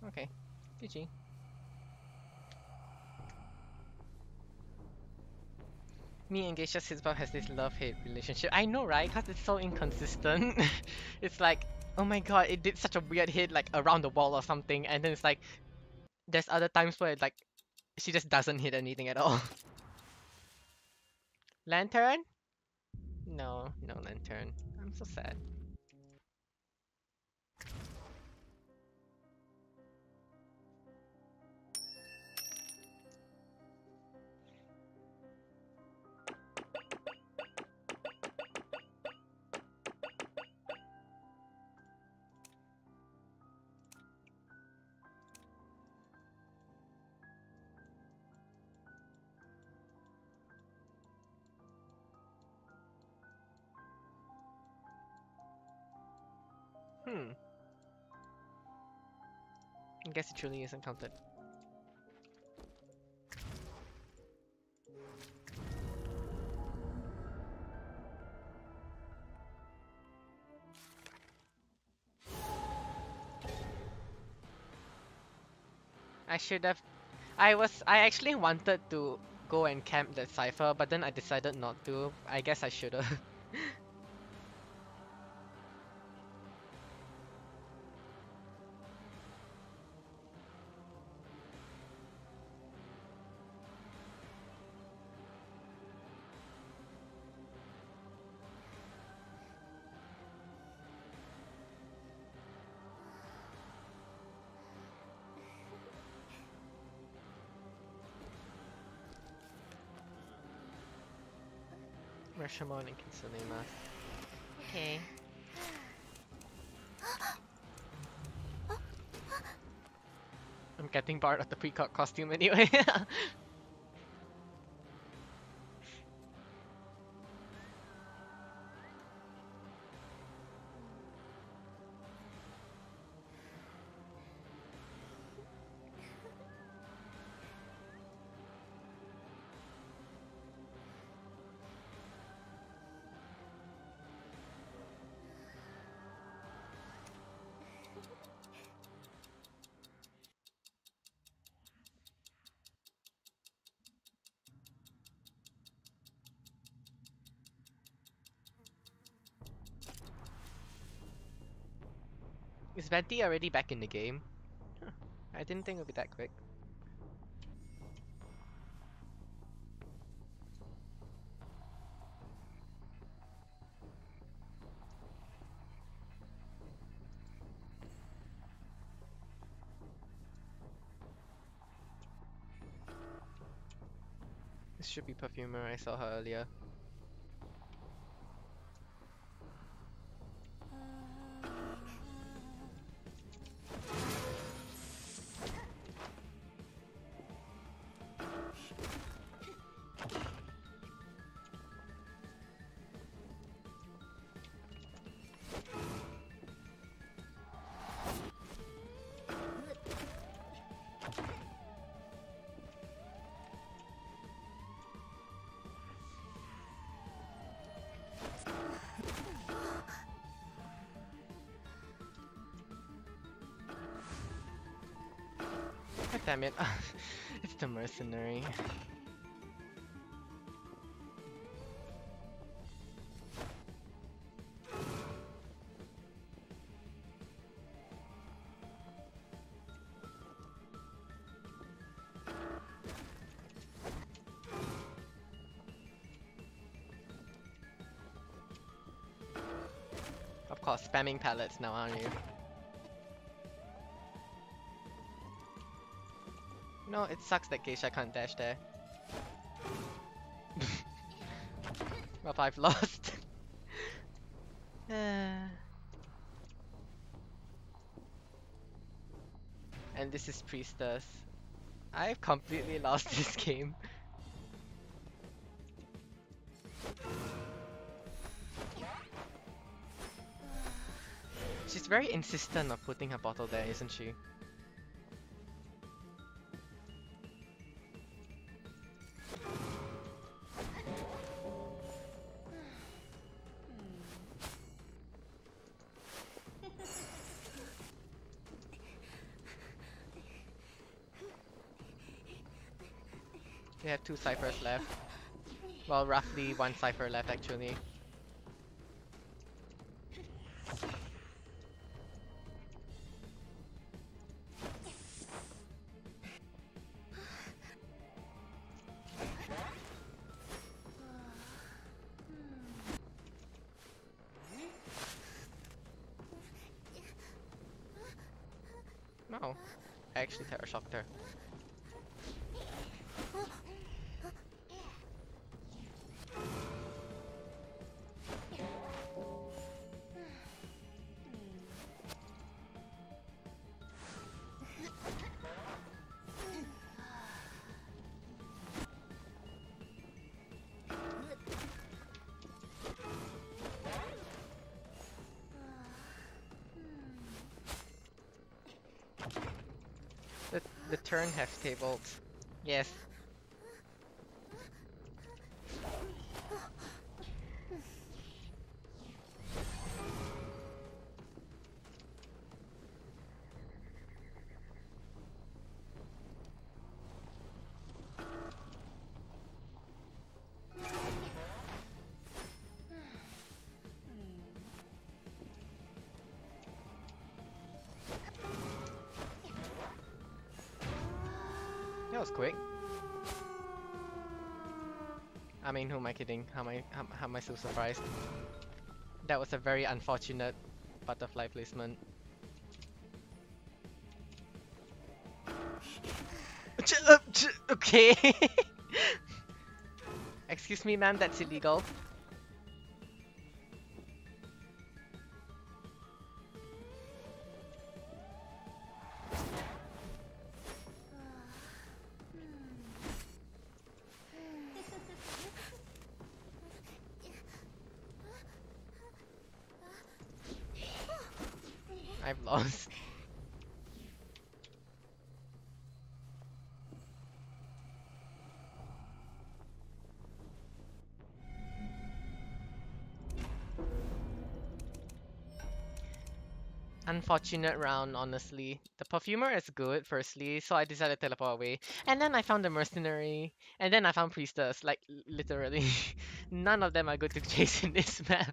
Okay. G G. Me and Geisha Sisbao has this love-hate relationship. I know, right? Because it's so inconsistent. It's like, oh my god, it did such a weird hit like around the wall or something, and then it's like there's other times where like she just doesn't hit anything at all. Lantern? No, no lantern. I'm so sad. Hmm. I guess it truly isn't counted. I should have. I was. I actually wanted to go and camp that cipher, but then I decided not to. I guess I should have. Rashomon and Kitsunema. Okay. I'm getting bored of the Peacock costume anyway. Is Venti already back in the game? Huh. I didn't think it would be that quick. This should be Perfumer, I saw her earlier. God damn it. It's the mercenary. Of course, spamming pallets now, aren't you? No, it sucks that Geisha can't dash there. Well, I've lost. And this is Priestess. I've completely lost this game. She's very insistent of putting her bottle there, isn't she? We have two ciphers left. Well, roughly one cipher left actually. No, I actually terror shocked her. The the turn has tabled. Yes. That was quick. I mean, who am I kidding? How am I, how, how am I so surprised? That was a very unfortunate butterfly placement. Okay. Excuse me, ma'am, that's illegal. I've lost. Unfortunate round, honestly. The perfumer is good, firstly, so I decided to teleport away. And then I found the mercenary, and then I found priestess. Like, l- literally. None of them are good to chase in this map.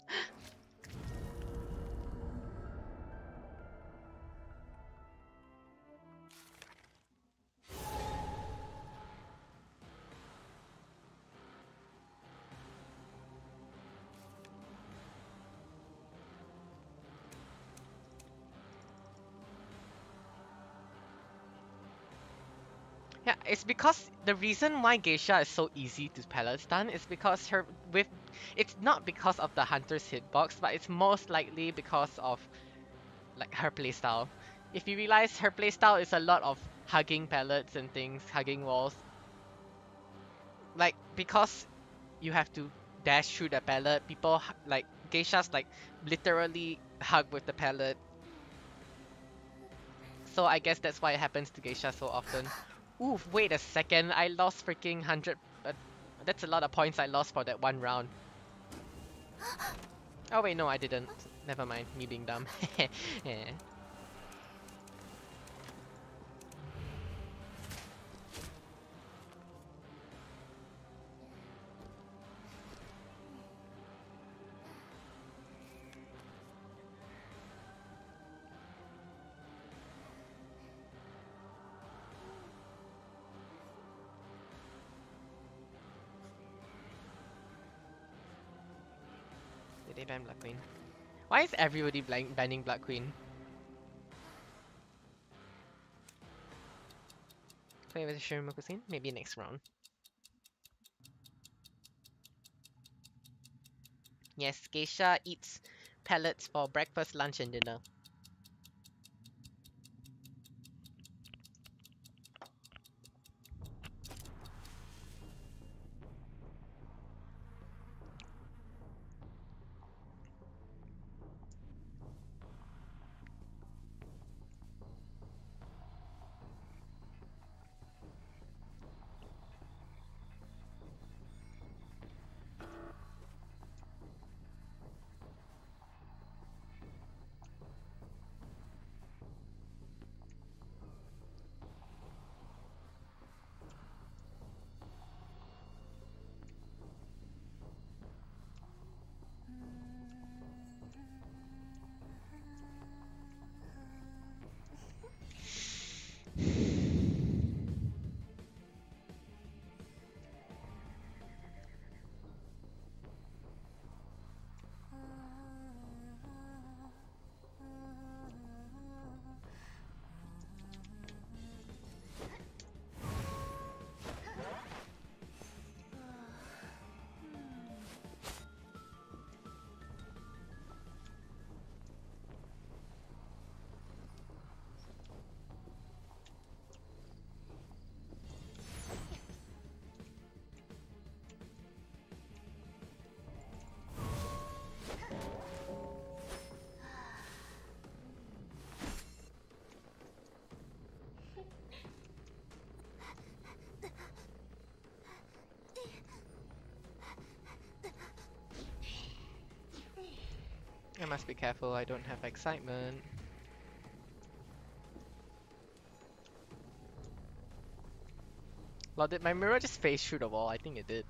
Yeah, it's because the reason why Geisha is so easy to pallet stun is because her with it's not because of the hunter's hitbox, but it's most likely because of like her playstyle. If you realize her playstyle is a lot of hugging pallets and things, hugging walls. Like because you have to dash through the pallet, people hu- like Geishas like literally hug with the pallet. So I guess that's why it happens to Geisha so often. Oof, wait a second, I lost freaking one hundred. Uh, that's a lot of points I lost for that one round. Oh wait, no I didn't. Never mind, me being dumb. Yeah. Did they ban Black Queen? Why is everybody blank banning Black Queen? Play with Shirimoku scene? Maybe next round. Yes, Geisha eats pellets for breakfast, lunch, and dinner. I must be careful I don't have excitement. Lord, did my mirror just phase through the wall? I think it did.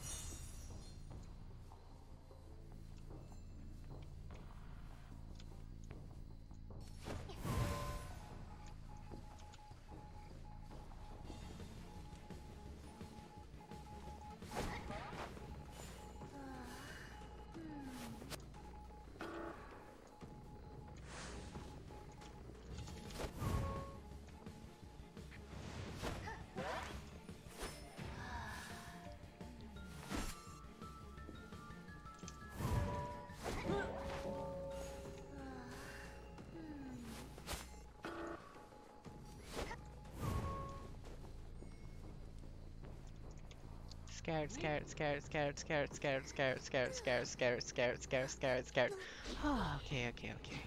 Scared, scared, scared, scared, scared, scared, scared, scared, scared, scared, scared, scared, scared, scared. Oh, okay, okay, okay.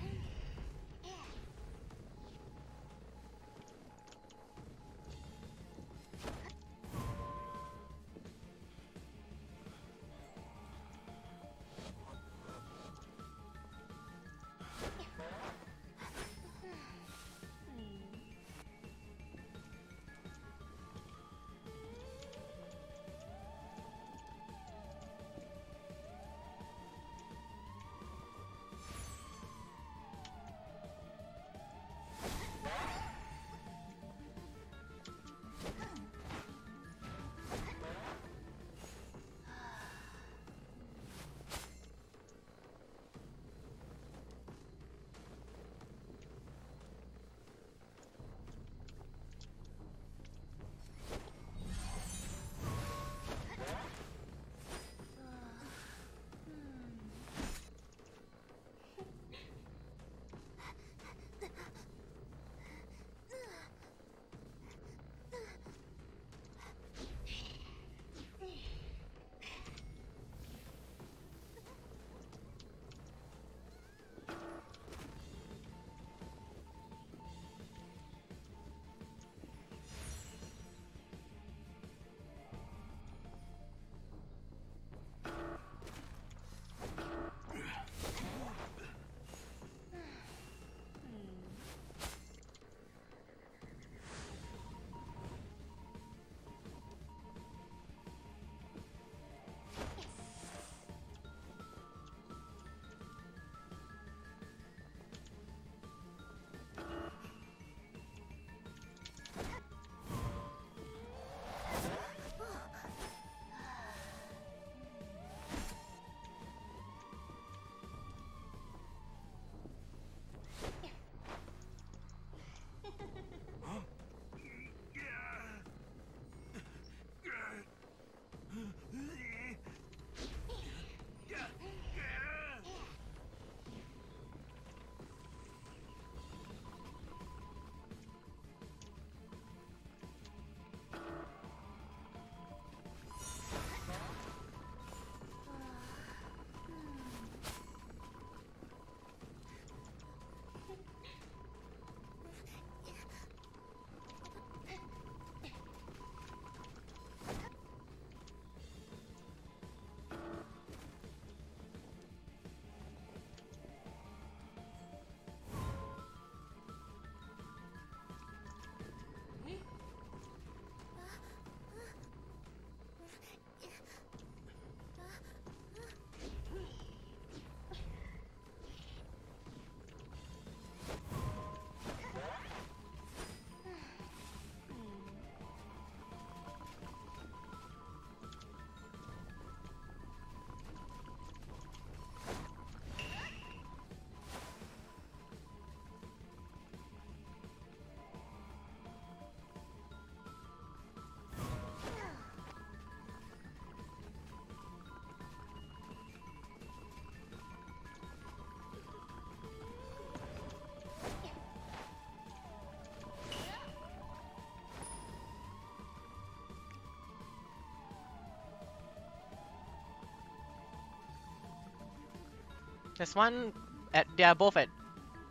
There's one at, they are both at,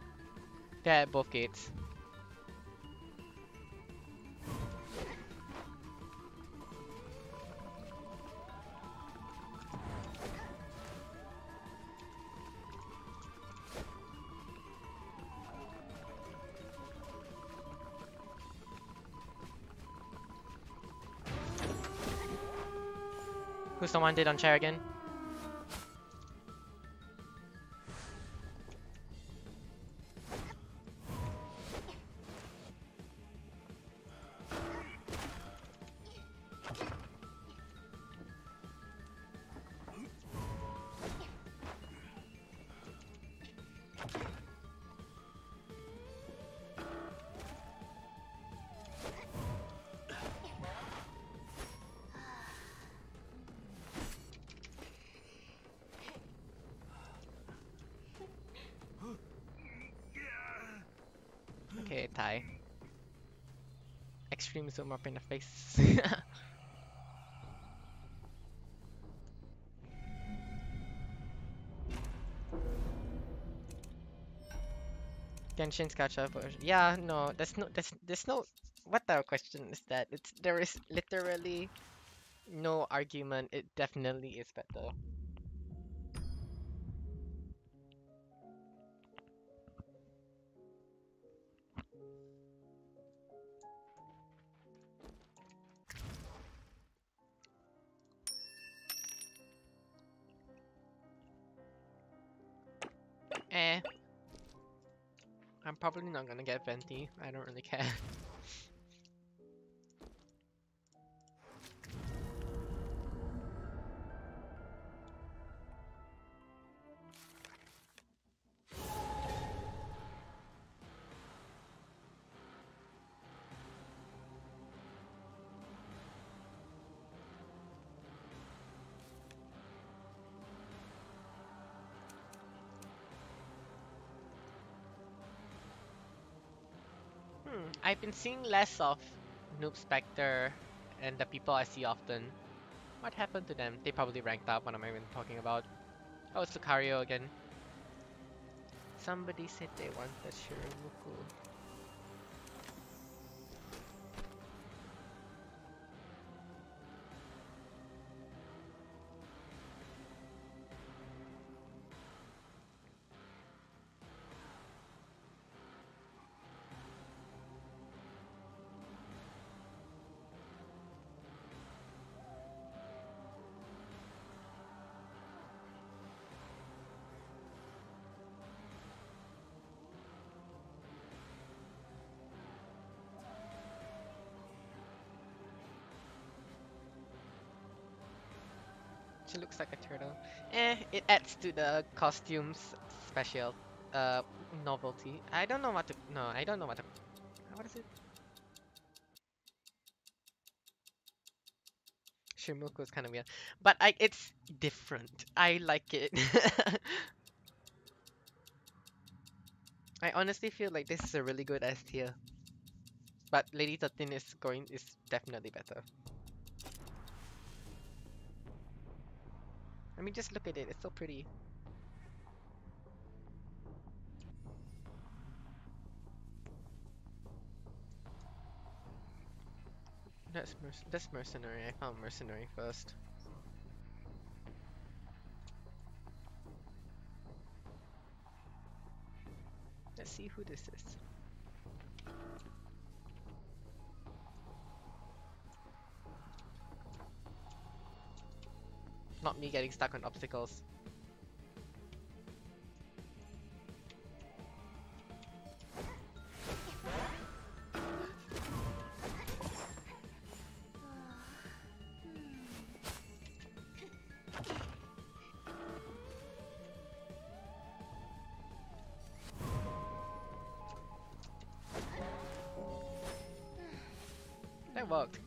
they're at both gates. Who's the one did on chair again? Okay, tie. Extreme zoom up in the face. Genshin's catch up. Or- Yeah, no, there's no, there's, there's no. What the question is that? It's there is literally no argument. It definitely is better. Eh, I'm probably not gonna get Venti. I don't really care. Hmm, I've been seeing less of Noob Spectre and the people I see often. What happened to them? They probably ranked up. What am I even talking about? Oh, it's Lucario again. Somebody said they wanted Shiramuku. She looks like a turtle. Eh, it adds to the costumes special uh novelty. I don't know what to no, I don't know what to what is it? Shirmuko is kind of weird. But I it's different. I like it. I honestly feel like this is a really good S tier. But Lady thirteen is going is definitely better. I mean just look at it, it's so pretty. That's merc that's mercenary. I found mercenary first. Let's see who this is. Not me getting stuck on obstacles. That worked.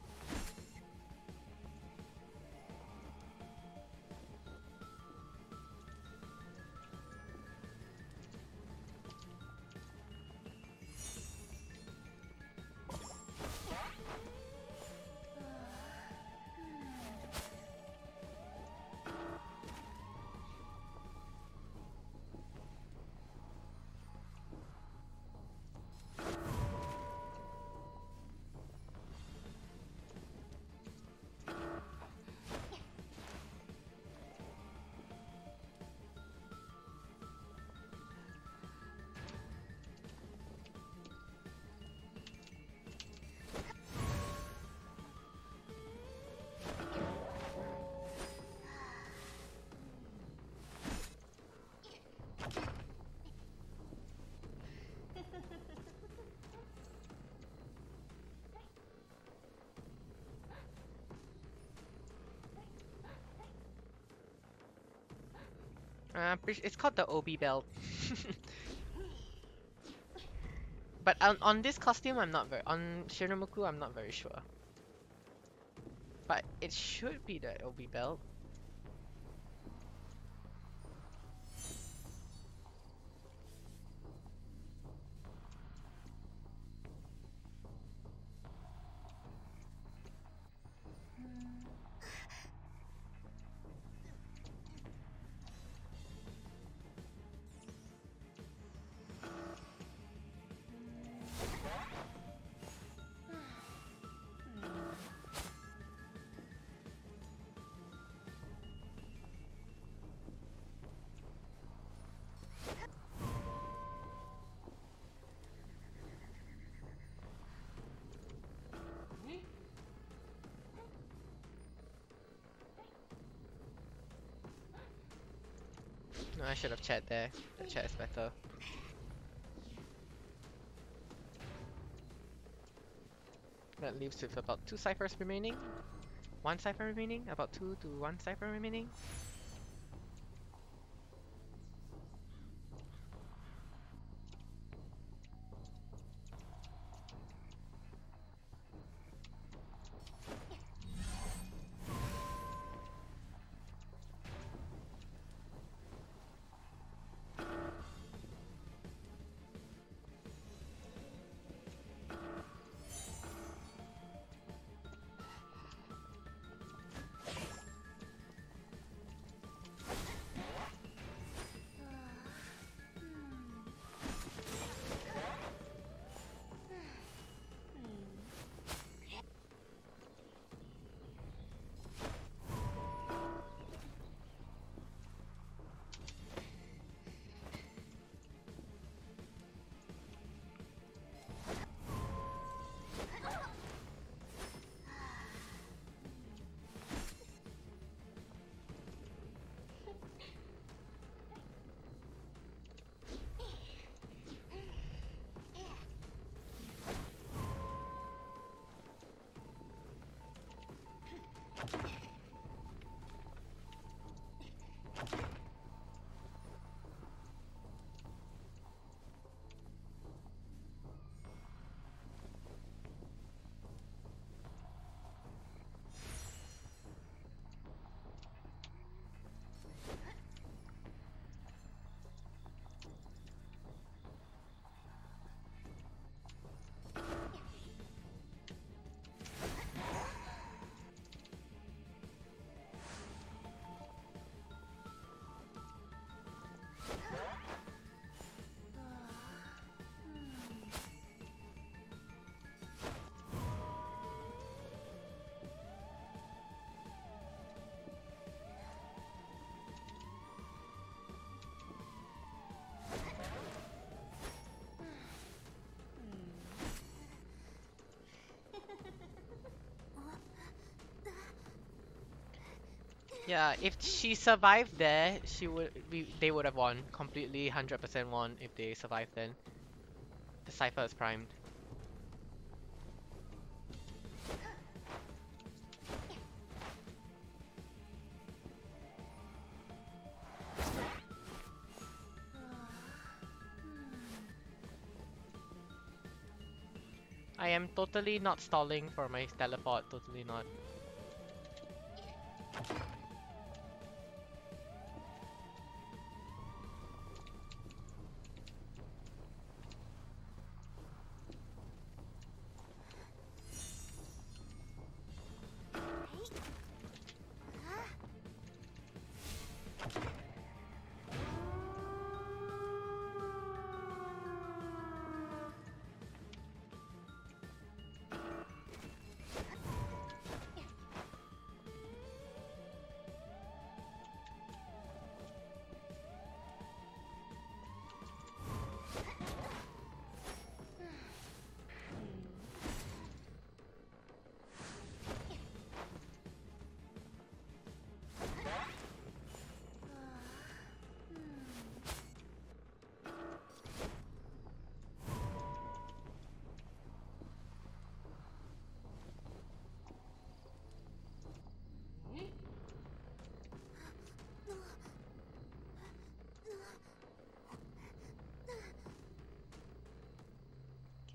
Uh, pretty- it's called the Obi belt. But on, on this costume, I'm not very... On Shiramuku, I'm not very sure. But it should be the Obi belt. No, I should have chat there. The chat is better. That leaves with about two ciphers remaining. One cipher remaining. About two to one cipher remaining. Yeah, if she survived there, she would we they would have won completely, one hundred percent won if they survived then. The cipher is primed. I am totally not stalling for my teleport, totally not.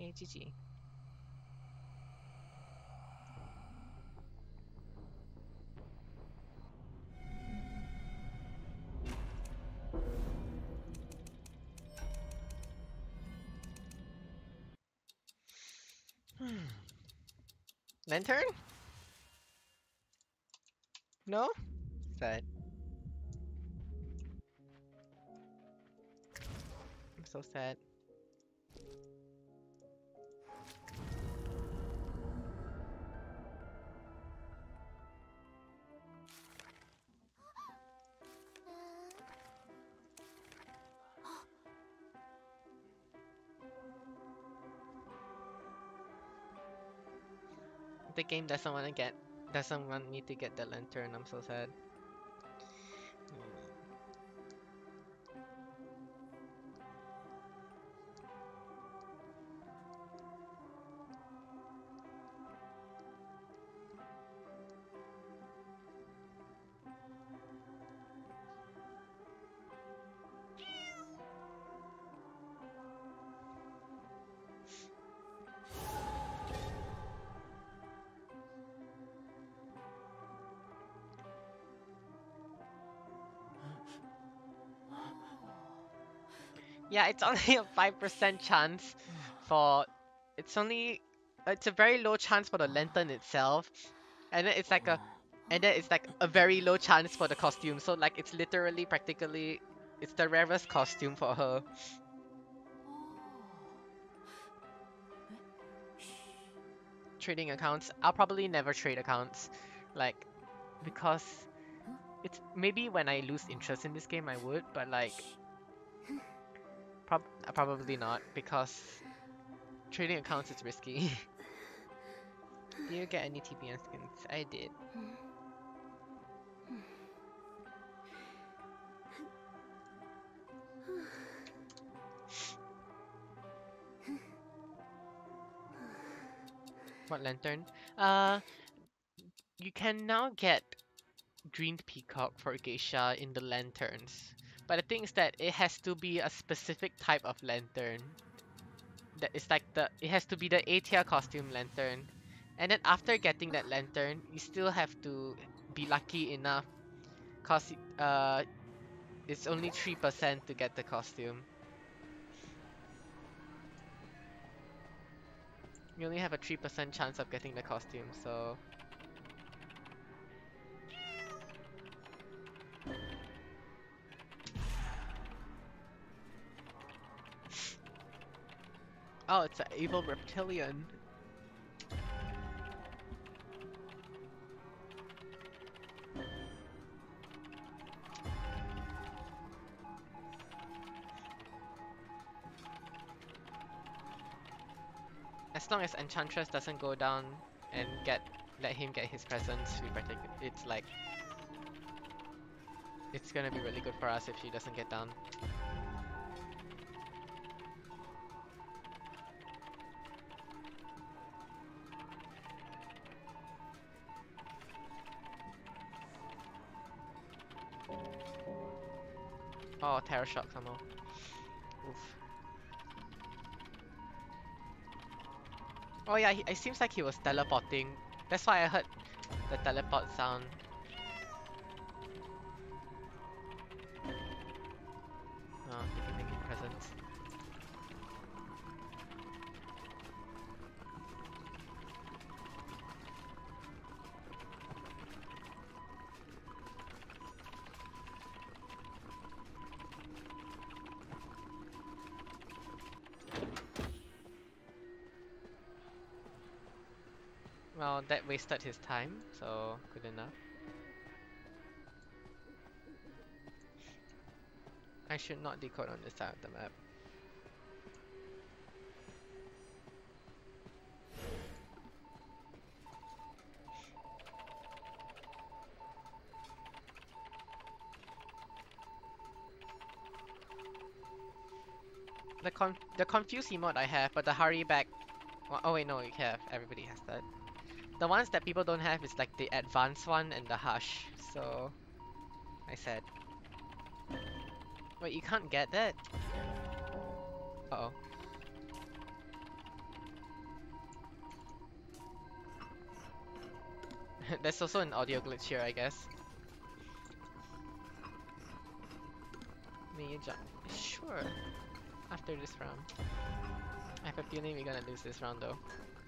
Okay, G G. Hmm. Lantern? No? Sad. I'm so sad. The game doesn't want to get, doesn't want me to get the lantern. I'm so sad. Hmm. Yeah, it's only a five percent chance for, it's only, it's a very low chance for the lantern itself. And then it's like a, and then it's like a very low chance for the costume. So like it's literally practically, it's the rarest costume for her. Trading accounts, I'll probably never trade accounts. Like, because it's, maybe when I lose interest in this game I would, but like, prob probably not, because trading accounts is risky. Do you get any T B N skins? I did. What lantern? Uh, you can now get green peacock for geisha in the lanterns. But the thing is that it has to be a specific type of lantern. That is like the, it has to be the A tier costume lantern. And then after getting that lantern, you still have to be lucky enough, cause uh, it's only three percent to get the costume. You only have a three percent chance of getting the costume, so... Oh, it's an evil reptilian. As long as Enchantress doesn't go down and get, let him get his presents, we protect it. It's like, it's gonna be really good for us if she doesn't get down. Oh, Terror Shock somehow. Oof. Oh yeah, he, it seems like he was teleporting. That's why I heard the teleport sound. Oh, he can make it presents. Well, that wasted his time, so good enough. I should not decode on this side of the map. The con the confused emote I have, but the hurry back. Oh, oh wait, no, you have. Everybody has that. The ones that people don't have is like the advanced one and the hush. So I said. Wait, you can't get that? Uh oh. There's also an audio glitch here, I guess. May you jump? Sure. After this round. I have a feeling we're gonna lose this round though.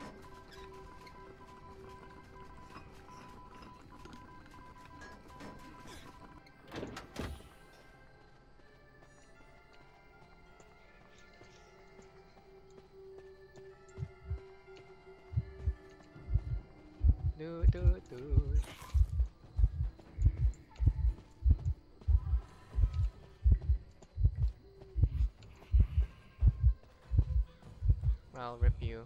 Do do do. Well, rip you.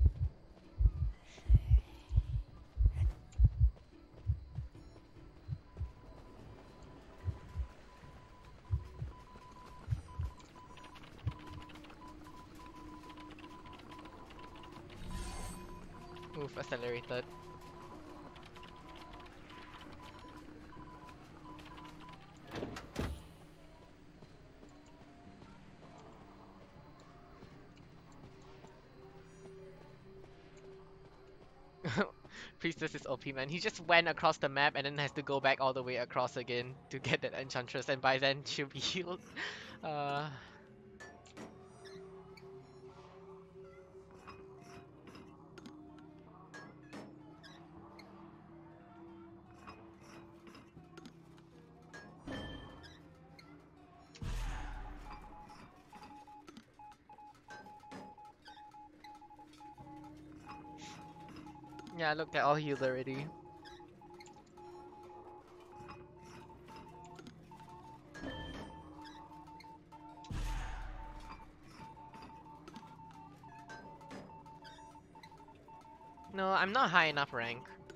Oof, accelerated. Priestess is O P, man. He just went across the map and then has to go back all the way across again to get that enchantress, and by then she'll be healed. Uh, yeah, look, they're all healed already. No, I'm not high enough rank.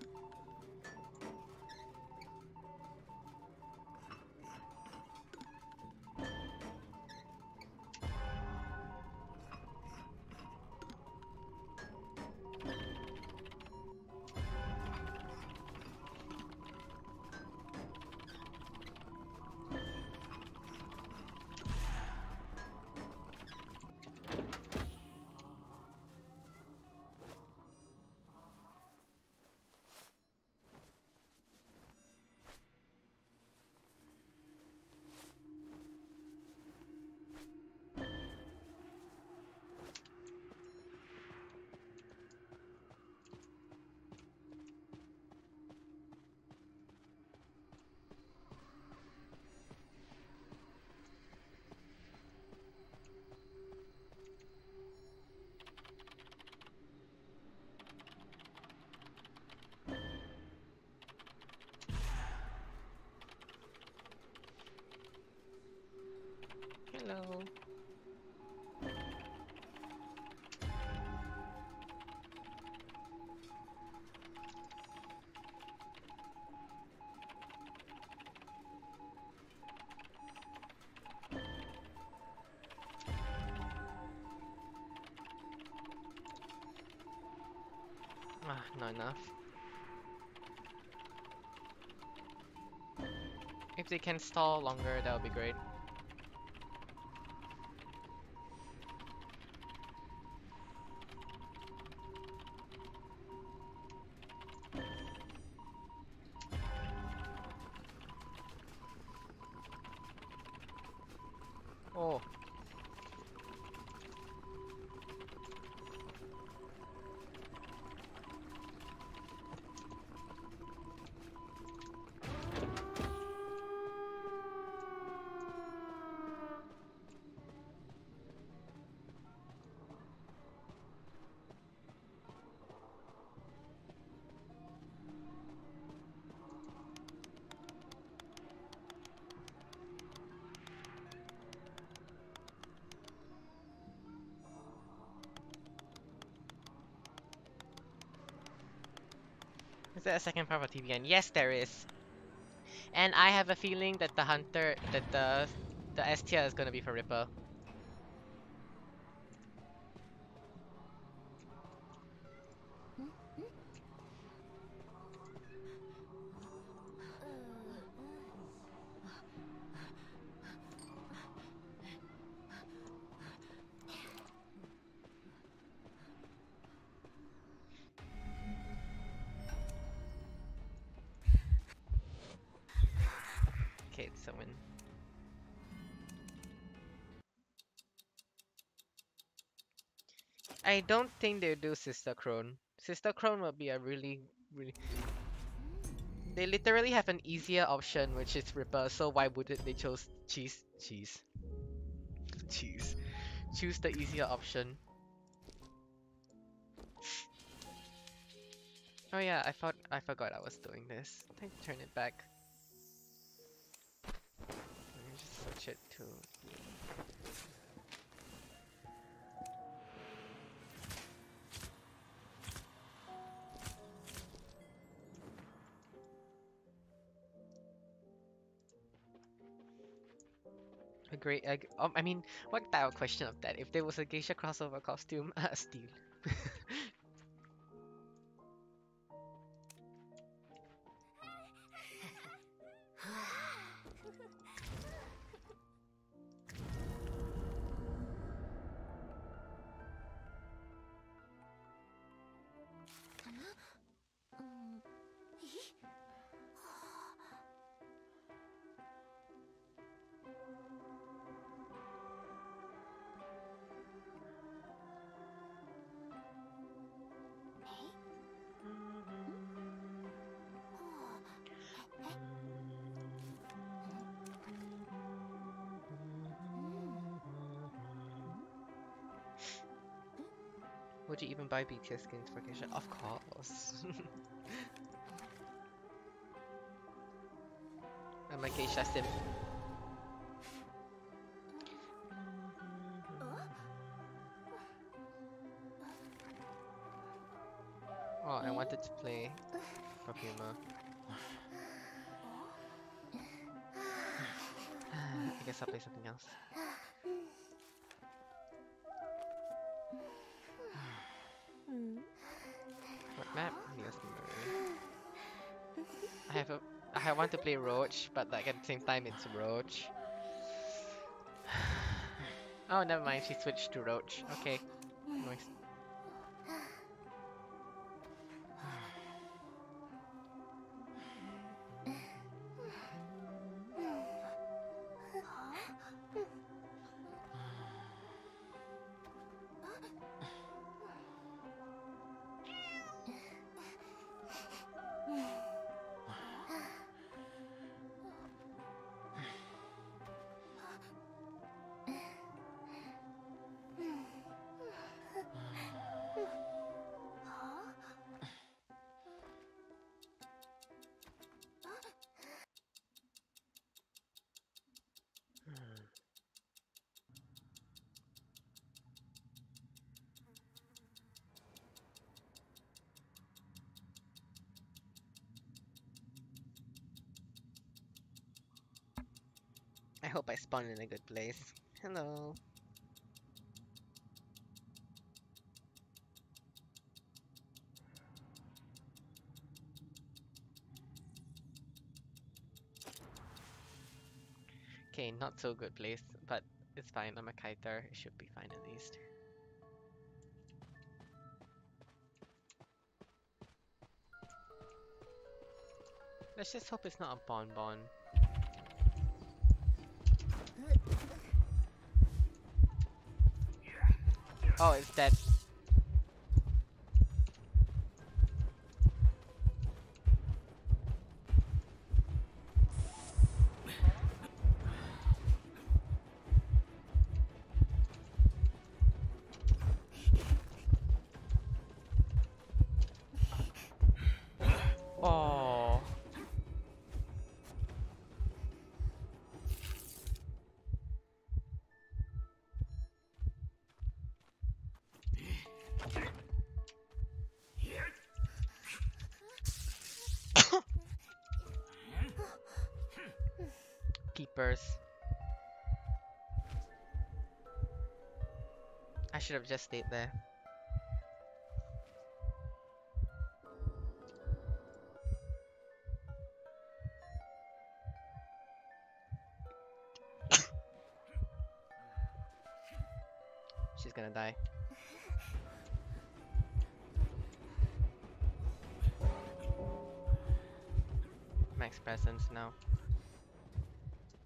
Hello. Ah, not enough. If they can stall longer, that would be great. Oh. Is there a second part of T V N? Yes, there is. And I have a feeling that the hunter, that the the S tier is gonna be for Ripper. a win. I don't think they do Sister Crone. Sister Crone would be a really, really... They literally have an easier option, which is Ripper, so why wouldn't they choose cheese? Cheese. Cheese. Choose the easier option. Oh yeah, I thought I forgot I was doing this. Time to turn it back. Let me just switch it to... A great egg. Um, I mean, what type of question of that? If there was a geisha crossover costume, uh, steal. Would you even buy B T S skins for geisha? Of course. I'm a geisha sim. Oh, I wanted to play Perfumer. I guess I'll play something else. What map? Yes, I have a. I want to play Roach, but like at the same time it's Roach. Oh, never mind. She switched to Roach. Okay, nice. I hope I spawn in a good place. Hello. Okay, not so good place, but it's fine. I'm a kiter. It should be fine at least. Let's just hope it's not a bonbon. Oh, it's dead. Oh. Keepers. I should have just stayed there. She's gonna die. Max presence now.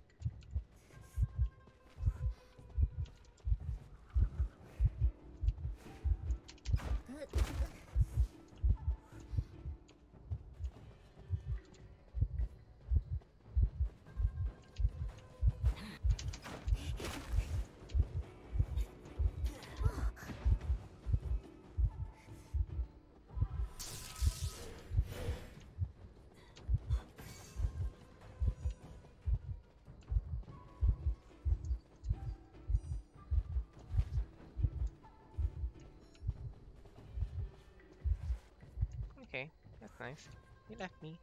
nice. You left me.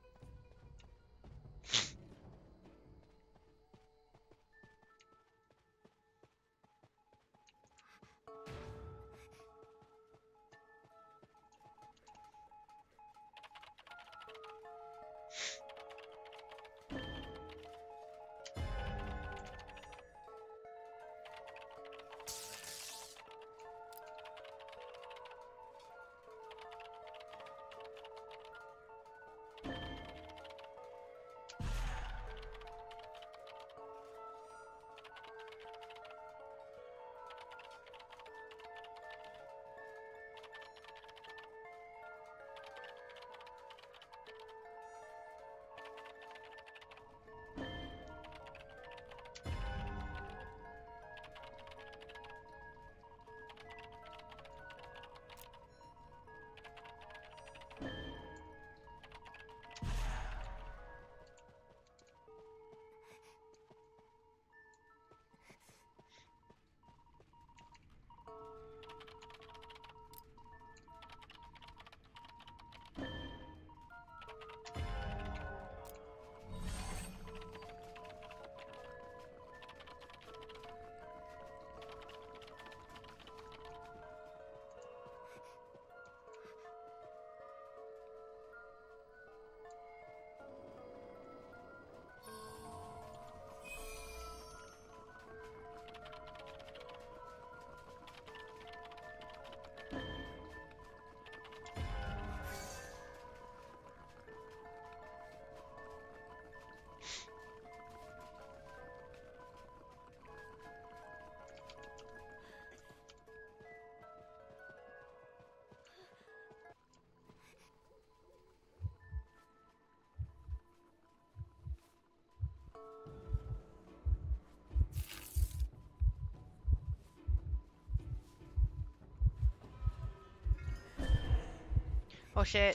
Oh shit.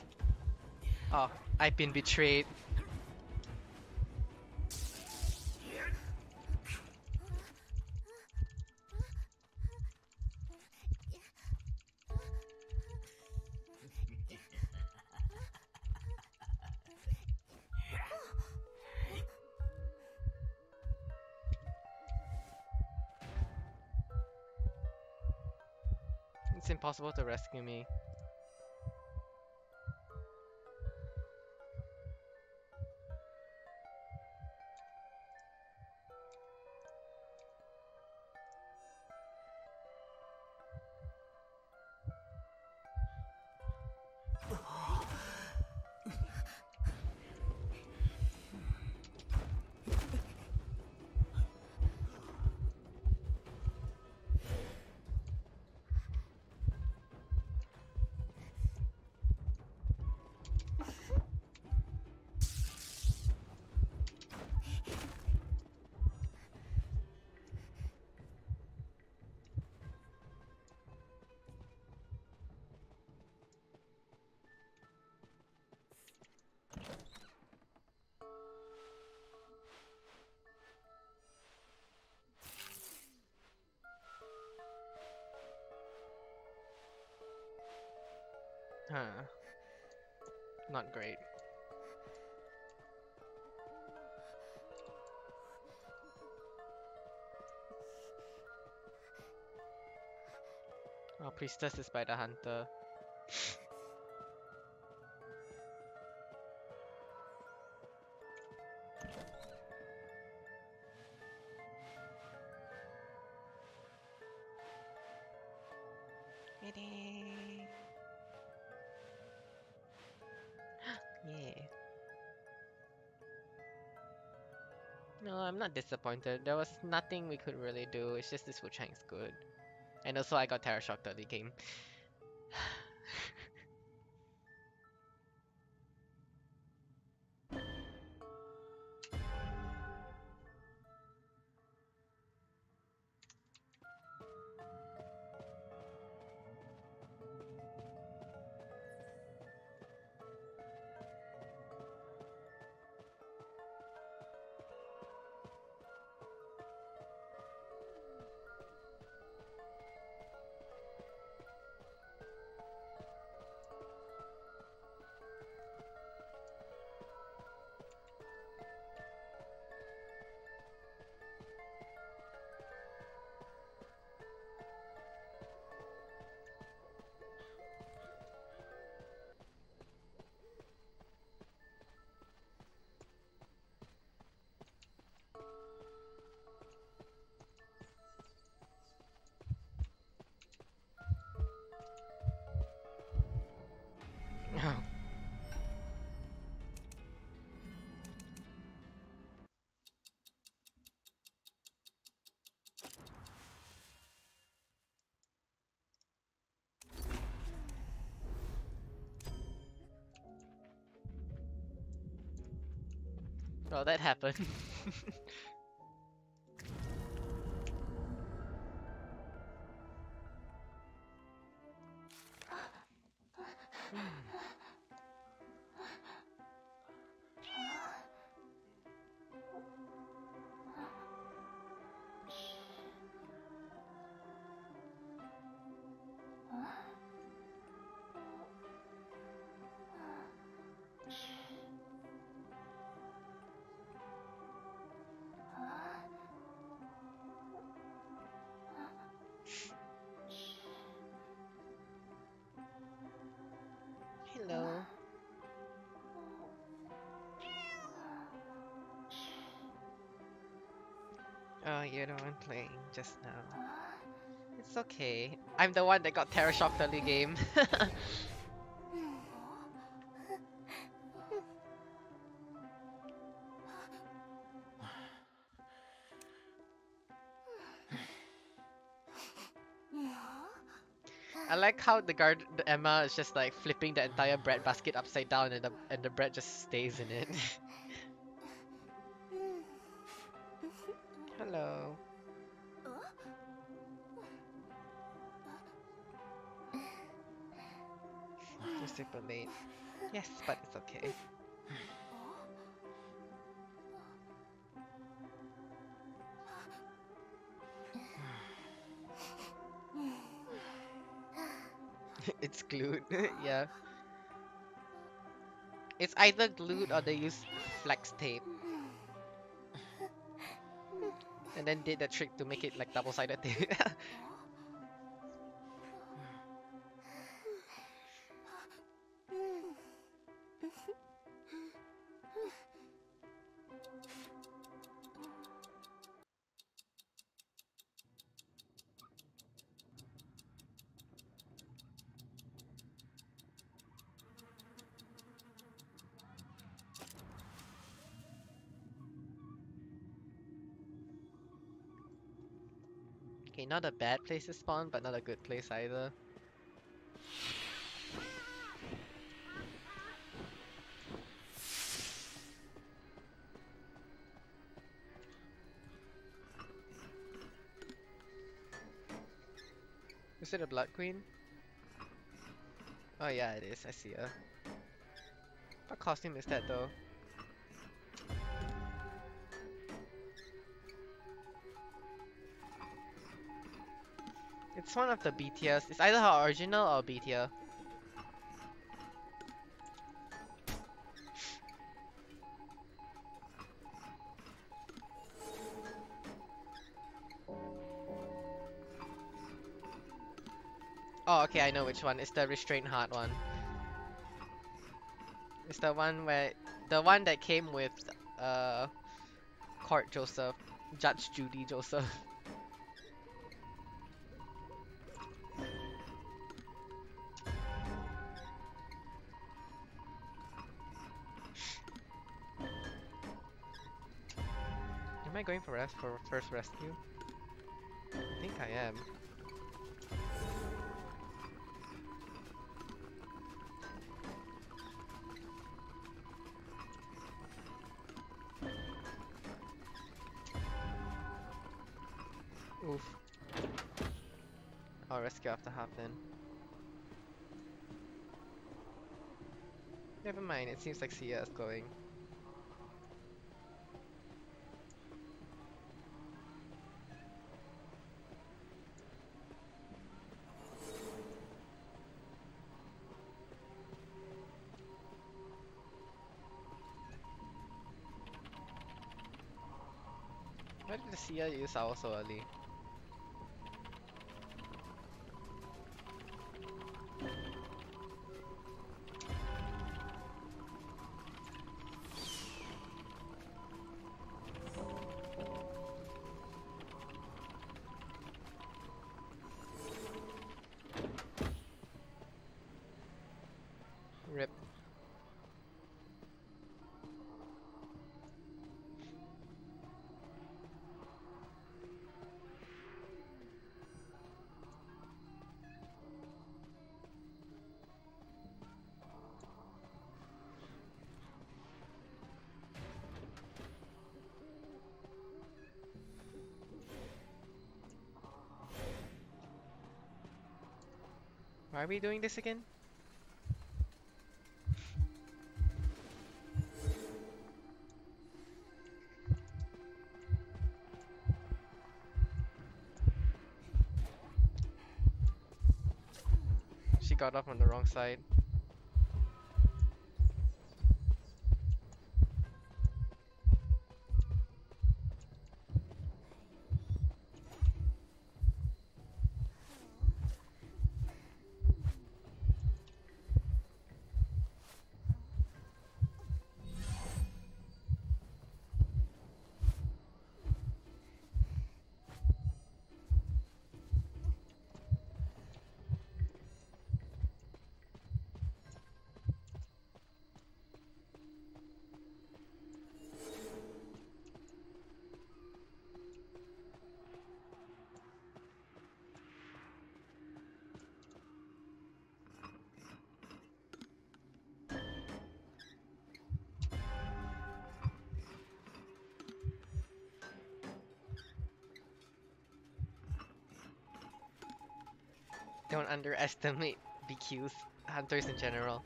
Oh, I've been betrayed. It's impossible to rescue me. Huh. Not great. Oh, priestess is by the hunter. Yeah. No, I'm not disappointed. There was nothing we could really do. It's just this Wuchang's good. And also I got Terror Shocked early game. Oh, that happened. Hello. Oh, you're the one playing just now. It's okay. I'm the one that got terror shocked early game. I like how the guard, the Emma is just like flipping the entire bread basket upside down, and the and the bread just stays in it. Hello. You're super late. Yes, but it's okay. It's glued. Yeah. It's either glued or they use flex tape. And then did the trick to make it like double-sided tape. Okay, not a bad place to spawn, but not a good place either. Is it a Blood Queen? Oh yeah, it is. I see her. What costume is that though? It's one of the B tiers. It's either her original or B tier. Oh, okay, I know which one. It's the Restrained Heart one. It's the one where... The one that came with, uh... Court Joseph. Judge Judy Joseph. Am I going for rest for first rescue? I think I am. Oof. I'll rescue after half then. Never mind, it seems like Sia is going. Why did the Sia use owl so early? Rip. Why are we doing this again? She got off on the wrong side. Don't underestimate B Qs, hunters in general.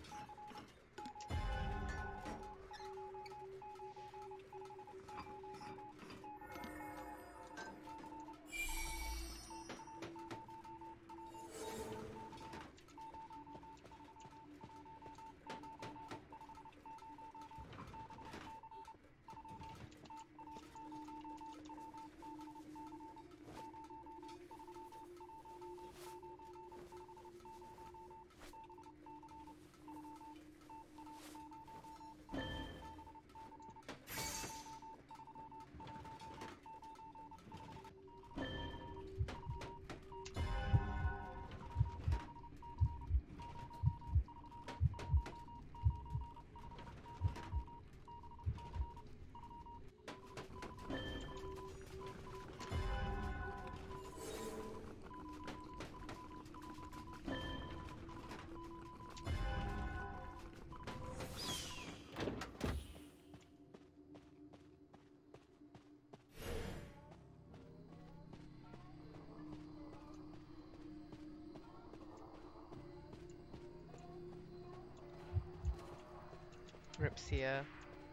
Rips here.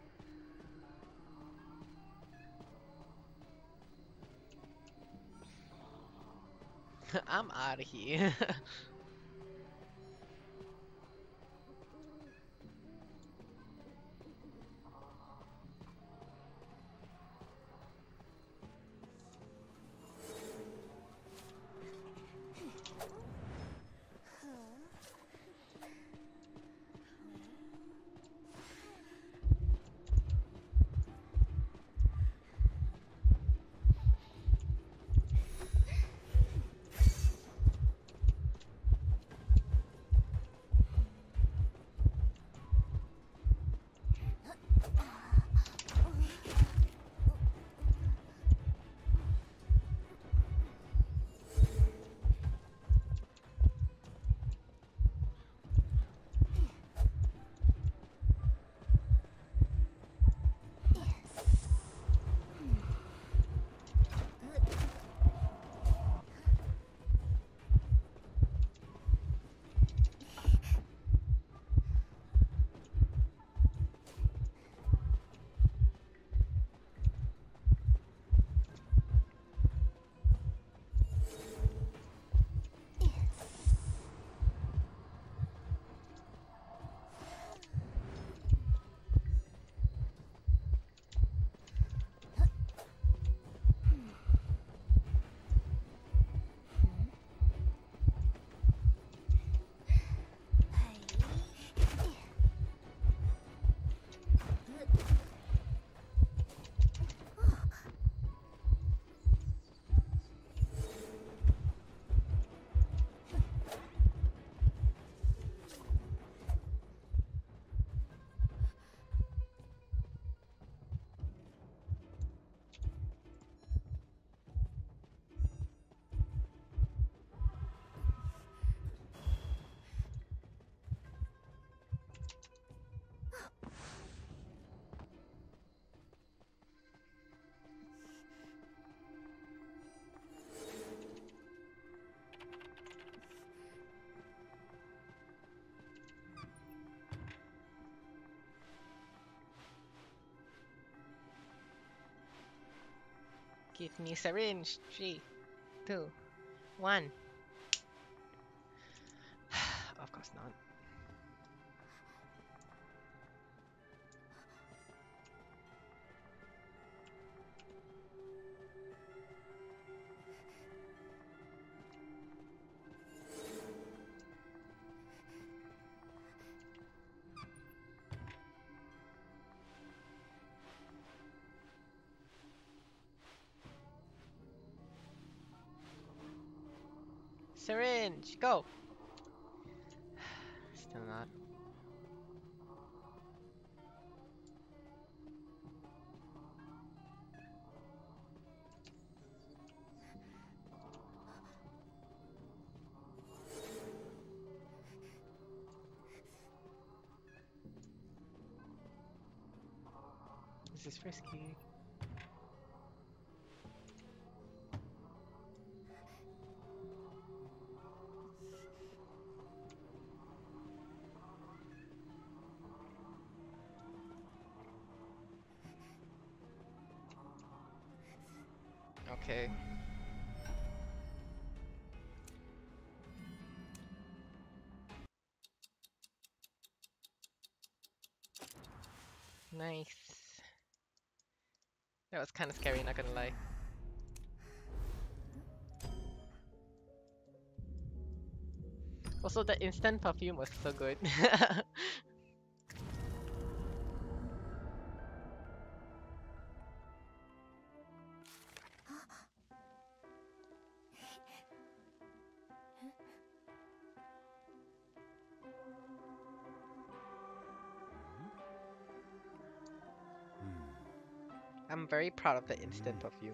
I'm out of here. Give me syringe. Three, two, one. Of course not. Syringe, go! Still not. This is frisky. Okay. Nice. That was kind of scary, not gonna lie. Also, the instant perfume was so good. I'm very proud of the instant perfume.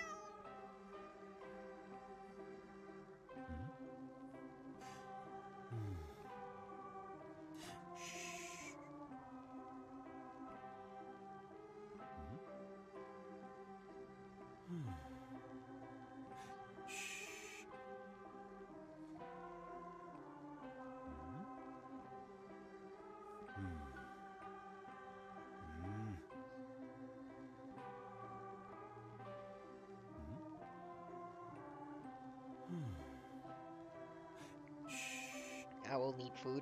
I will need food.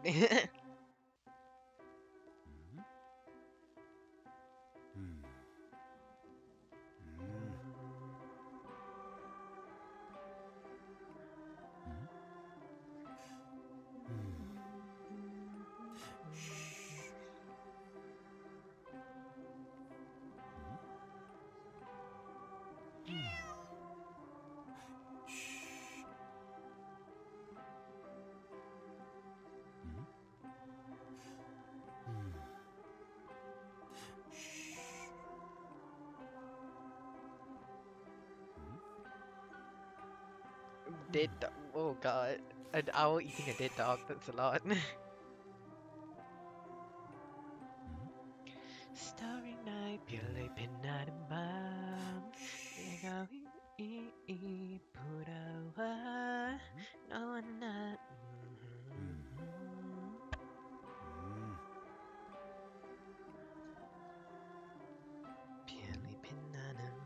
Dead dog. Oh god. An owl eating a dead dog, that's a lot. Starry night, pilih pinadam. Purawa. No, not. Pilih pinadam.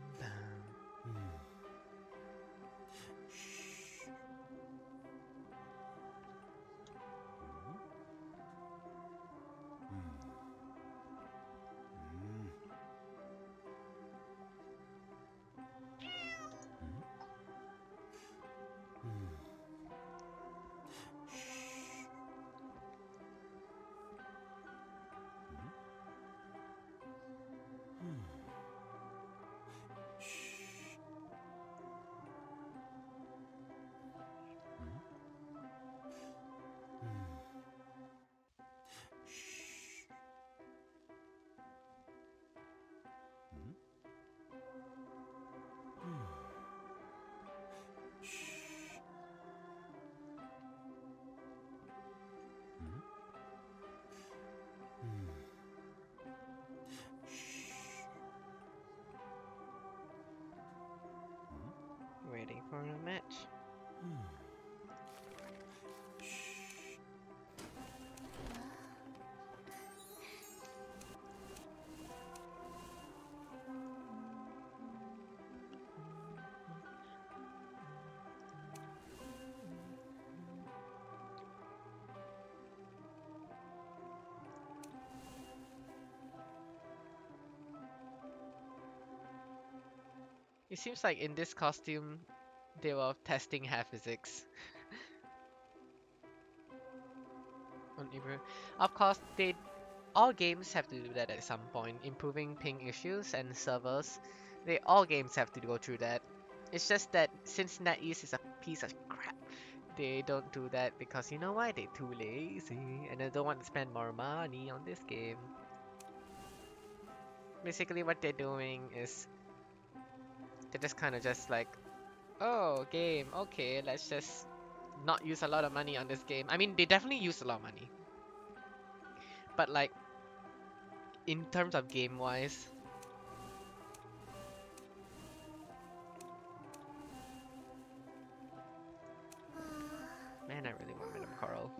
Waiting for a match. It seems like in this costume, they were testing hair physics. On improve- Of course, they all games have to do that at some point. Improving ping issues and servers, they all games have to go through that. It's just that since NetEase is a piece of crap, they don't do that because you know why? They're too lazy and they don't want to spend more money on this game. Basically, what they're doing is they're just kind of just like, oh, game, okay, let's just not use a lot of money on this game. I mean, they definitely use a lot of money, but like in terms of game wise, man, I really want Rhythm Coral.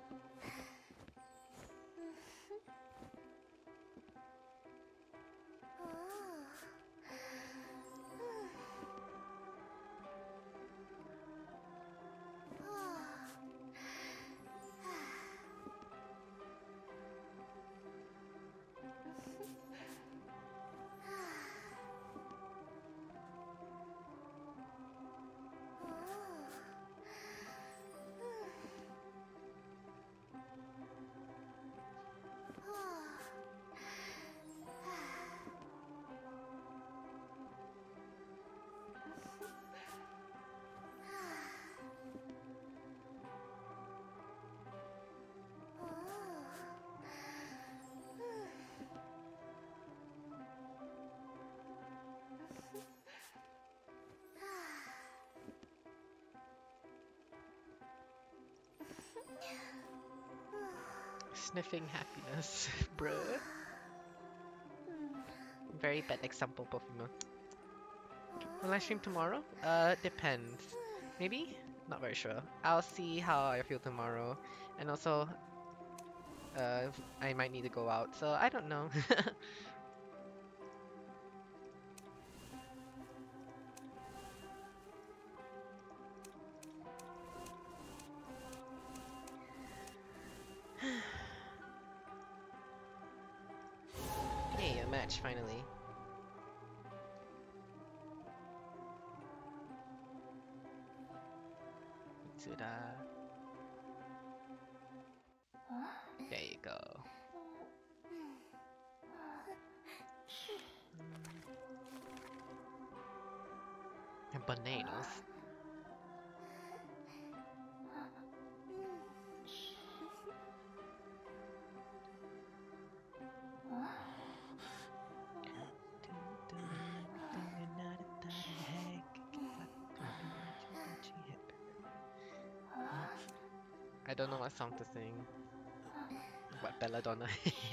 Sniffing happiness, bruh. Very bad example, Pokemon. Will I stream tomorrow? Uh, depends. Maybe? Not very sure. I'll see how I feel tomorrow. And also, uh, I might need to go out, so I don't know. Hey, a match finally. Mitsuda. There you go. Mm. Bananas. I don't know what song to sing. What Belladonna?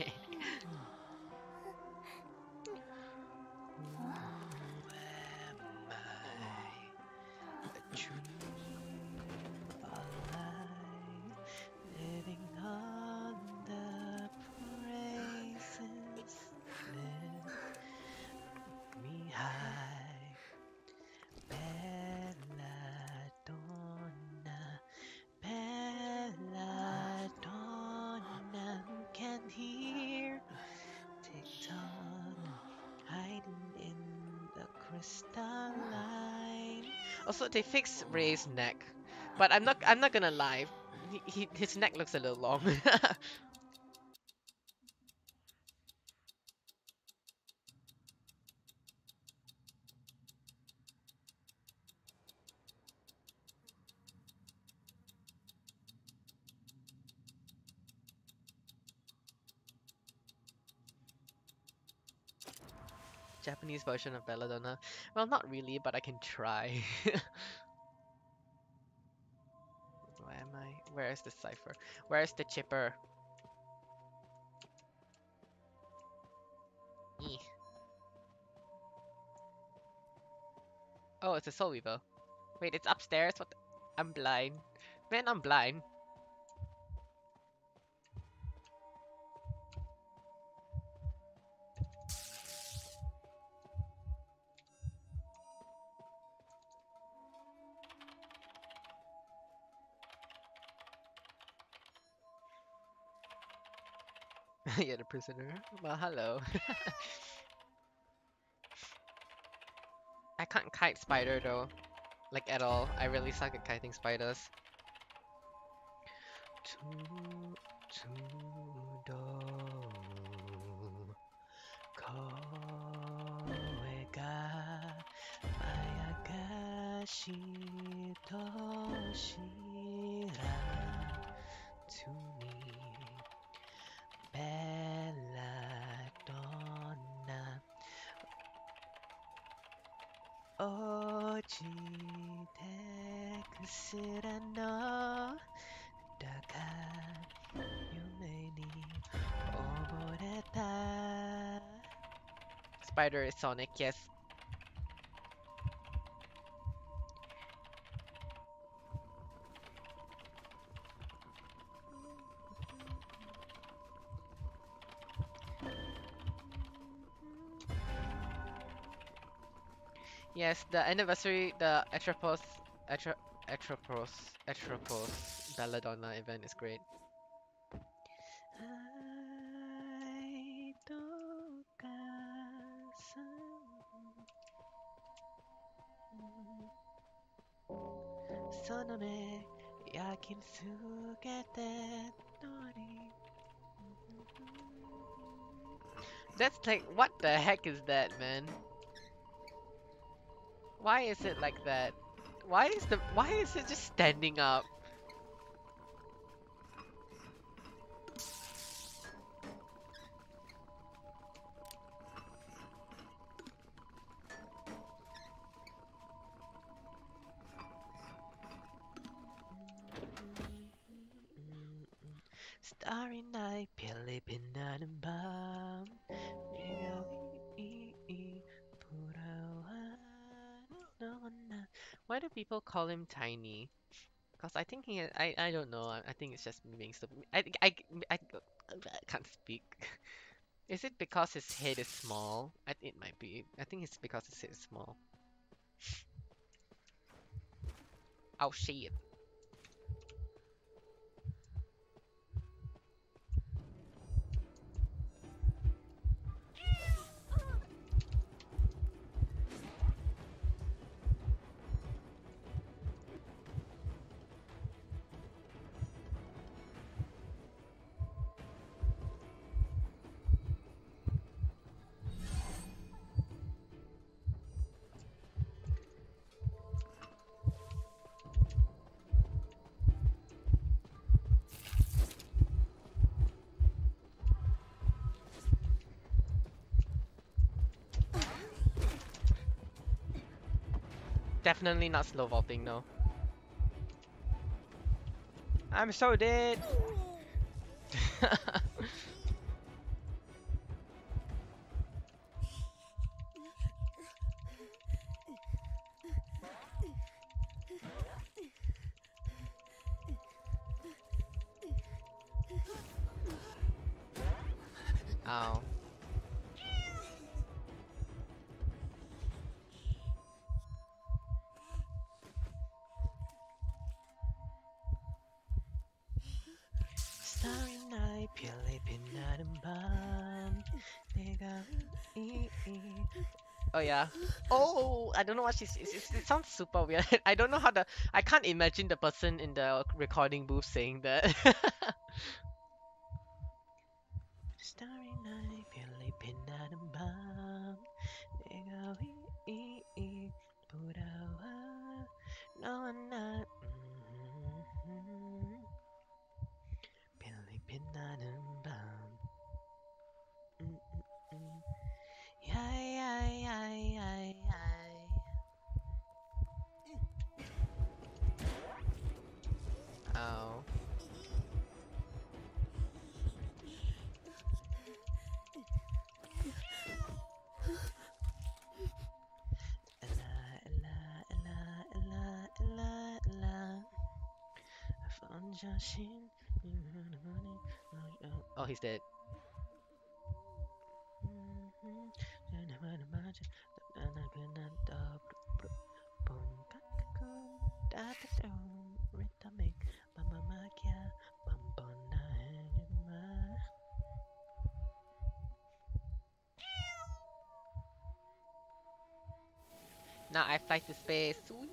Living on the praises, lift me high, Belladonna, Belladonna, who can hear tick-tock hiding in the crystalline. Also, they fixed Ray's neck, but I'm not. I'm not gonna lie. He, he his neck looks a little long. Japanese version of Belladonna. Well, not really, but I can try. Where am I? Where is the cipher? Where is the chipper? Eh. Oh, it's a Soul Weaver. Wait, it's upstairs? What the- I'm blind. Man, I'm blind. You're the prisoner. Well, hello. I can't kite spider though. Like at all. I really suck at kiting spiders. Spider is Sonic, yes. Yes, the anniversary, the Atropos, Atro, Atropos, Atropos Belladonna event is great. That's like, what the heck is that, man? Why is it like that? Why is the why is it just standing up? Starry night, Pilipinan. Why do people call him tiny? Because I think he, I, I don't know. I, I think it's just me being stupid. I, I, I, I can't speak. Is it because his head is small? I, it might be. I think it's because his head is small. Oh shit. Definitely not slow vaulting, no. I'm so dead. Ow. Starry night, Pilipinan. Oh yeah. Oh, I don't know what she's. It, it, it sounds super weird. I don't know how the. I can't imagine the person in the recording booth saying that. Starry night, Pilipinan. No, I'm not. Pilipinan. Yeah, yeah, yeah, yeah, yeah. Oh. Oh, he's dead. Now I fly to space. Whee!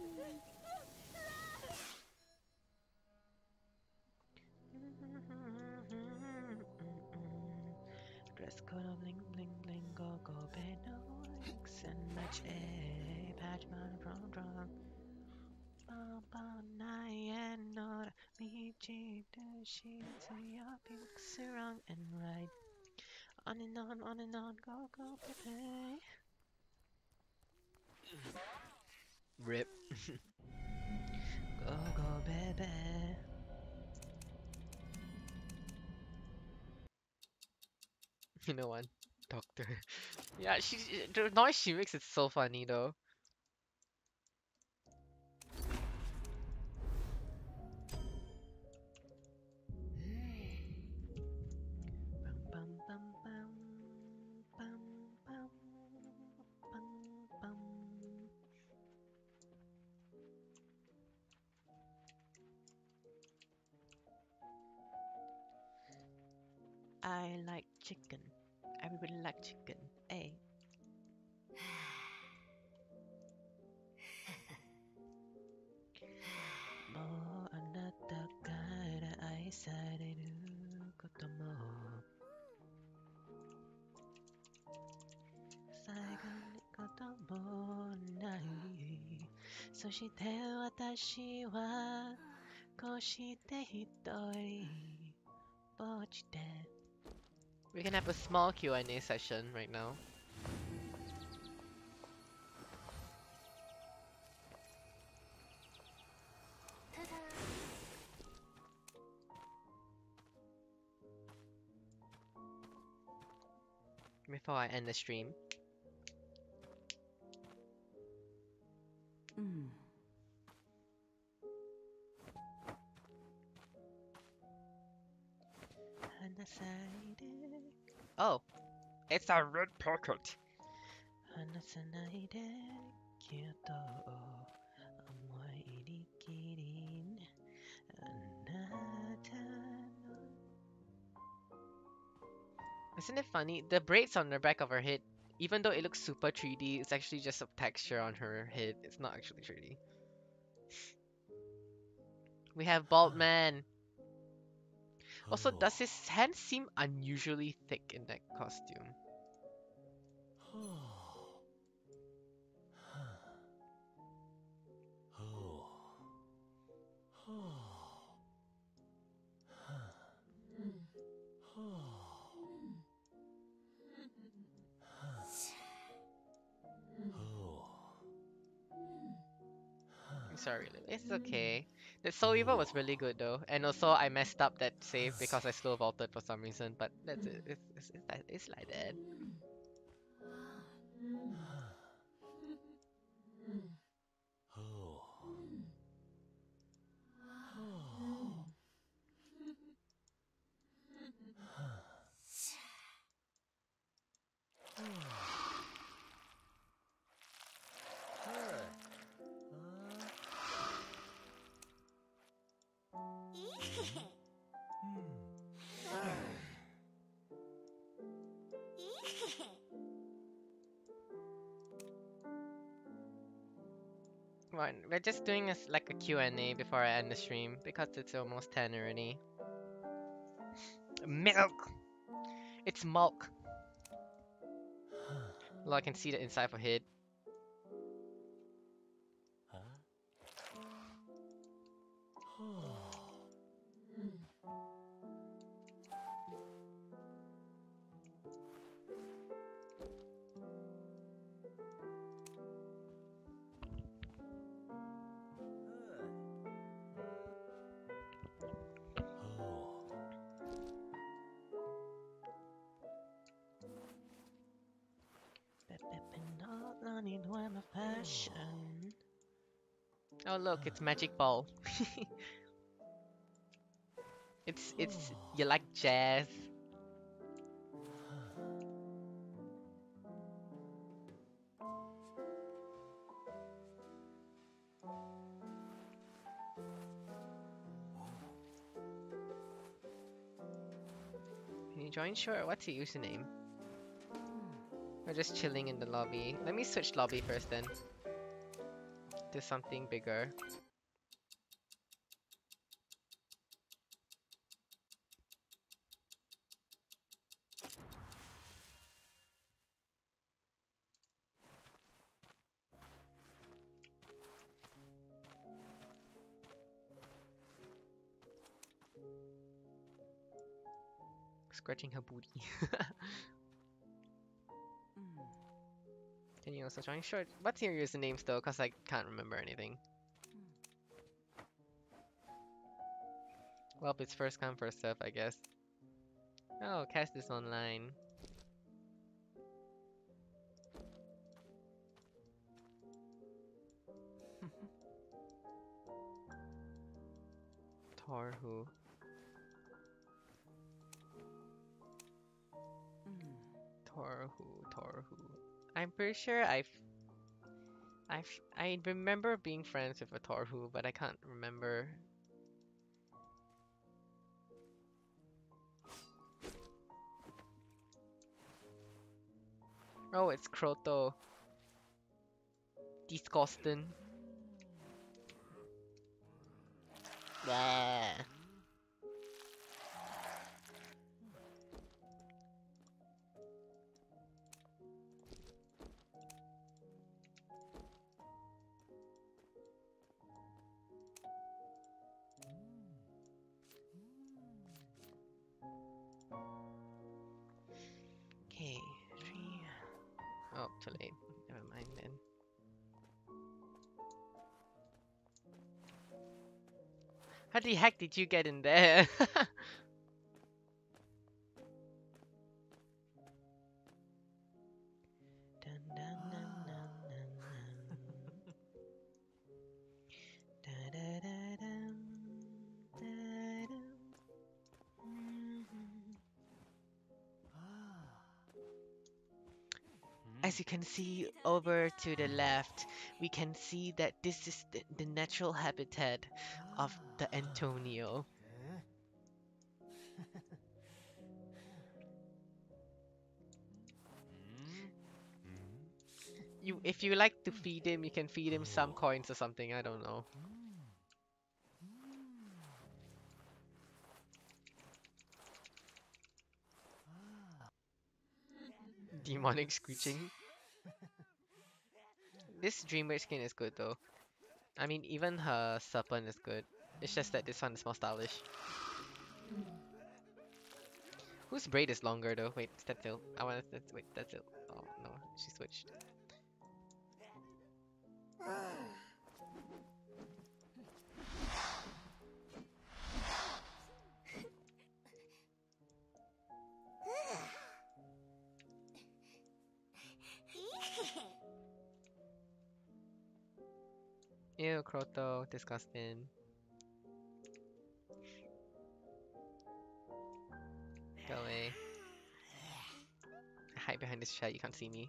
Dress code of bling bling bling go go bed no and match a patch man from drum. Bum bum nine and not me cheat the sheet so your pinks wrong and right. On and on, on and on, go go baby. Rip. Go go baby. You know what? Doctor. Yeah, she the noise she makes is so funny though. Bum, bum, bum, bum, bum, bum, bum. I like chicken. Everybody like chicken. Hey. Mo anata kara ai sareru koto mo. Saigo ni koto mo nai. Soshite watashi wa koshite hitori bochite. We can have a small Q and A session right now. Before I end the stream. Mm. Oh, it's a red pocket. Isn't it funny? The braids on the back of her head, even though it looks super three D, it's actually just a texture on her head. It's not actually three D. We have Bald Man. Also, does his hands seem unusually thick in that costume? Sorry, it's okay. The Soul Weaver was really good though, and also I messed up that save because I slow vaulted for some reason. But that's it. It's it's, it's, like, it's like that. Right, we're just doing a, like a Q and A before I end the stream because it's almost ten already. Milk! It's milk! Well, I can see the inside of her head. Oh look, it's Magic Ball. it's it's you like jazz. Can you join? Sure. What's your username? We're just chilling in the lobby. Let me switch lobby first then. to something bigger. Scratching her booty. Can you also join? Sure. What's your usernames though? Cause I can't remember anything. Well, it's first come first serve, I guess. Oh, cast is online. Torhu. Torhu, Torhu. I'm pretty sure I've, I've, I remember being friends with a Torhu, but I can't remember. Oh, it's Kroto. Disgusting. Yeah. Okay, three. Oh, too late. Never mind then. How the heck did you get in there? Dun, dun, dun, dun, dun, dun. Da, da, da, dum, da, dum. Mhm. As you can see over to the left, we can see that this is the, the natural habitat of the Antonio. You, if you like to feed him, you can feed him some coins or something, I don't know. Demonic screeching. This Dreamwave skin is good though. I mean, even her serpent is good. It's just that this one is more stylish. Whose braid is longer though? Wait, is that Phil? I want to. Wait, that's it. Oh no, she switched. Ew, Kroto, disgusting. Go away. I hide behind this chat, you can't see me.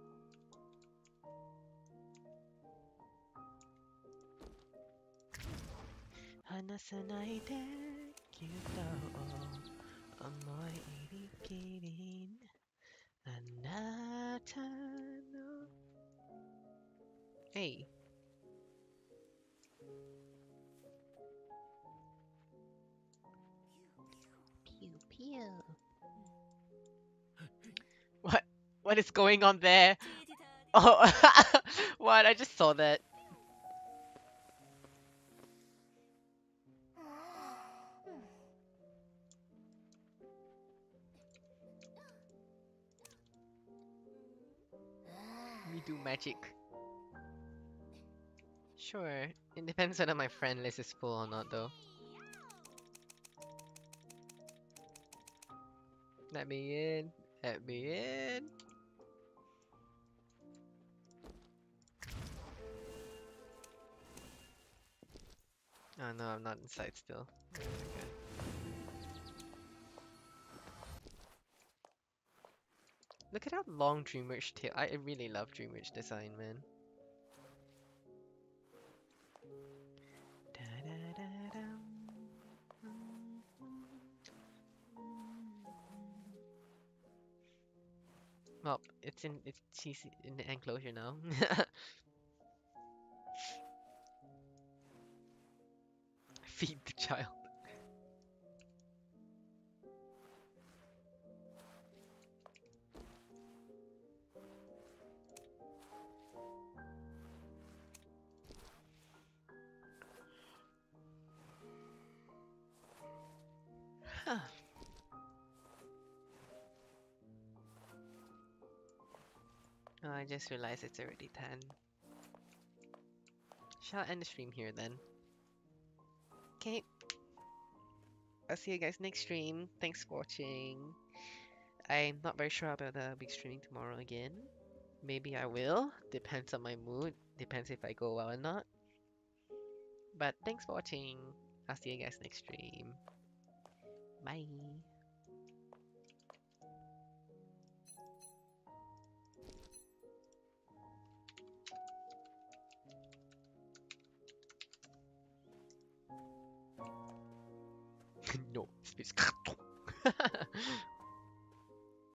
Hey. Pew pew. What? What is going on there? Oh, what? I just saw that. We do magic. Sure. It depends whether my friend list is full or not though. Let me in. Let me in. Oh no, I'm not inside still. Okay. Look at how long Dreamwitch tail. I really love Dreamwitch design, man. Well, it's in it's she's in the enclosure now. Feed the child. Huh. Oh, I just realized it's already ten. Shall I end the stream here then? Okay. I'll see you guys next stream. Thanks for watching. I'm not very sure about the big streaming tomorrow again. Maybe I will. Depends on my mood. Depends if I go well or not. But thanks for watching. I'll see you guys next stream. Bye. No, space.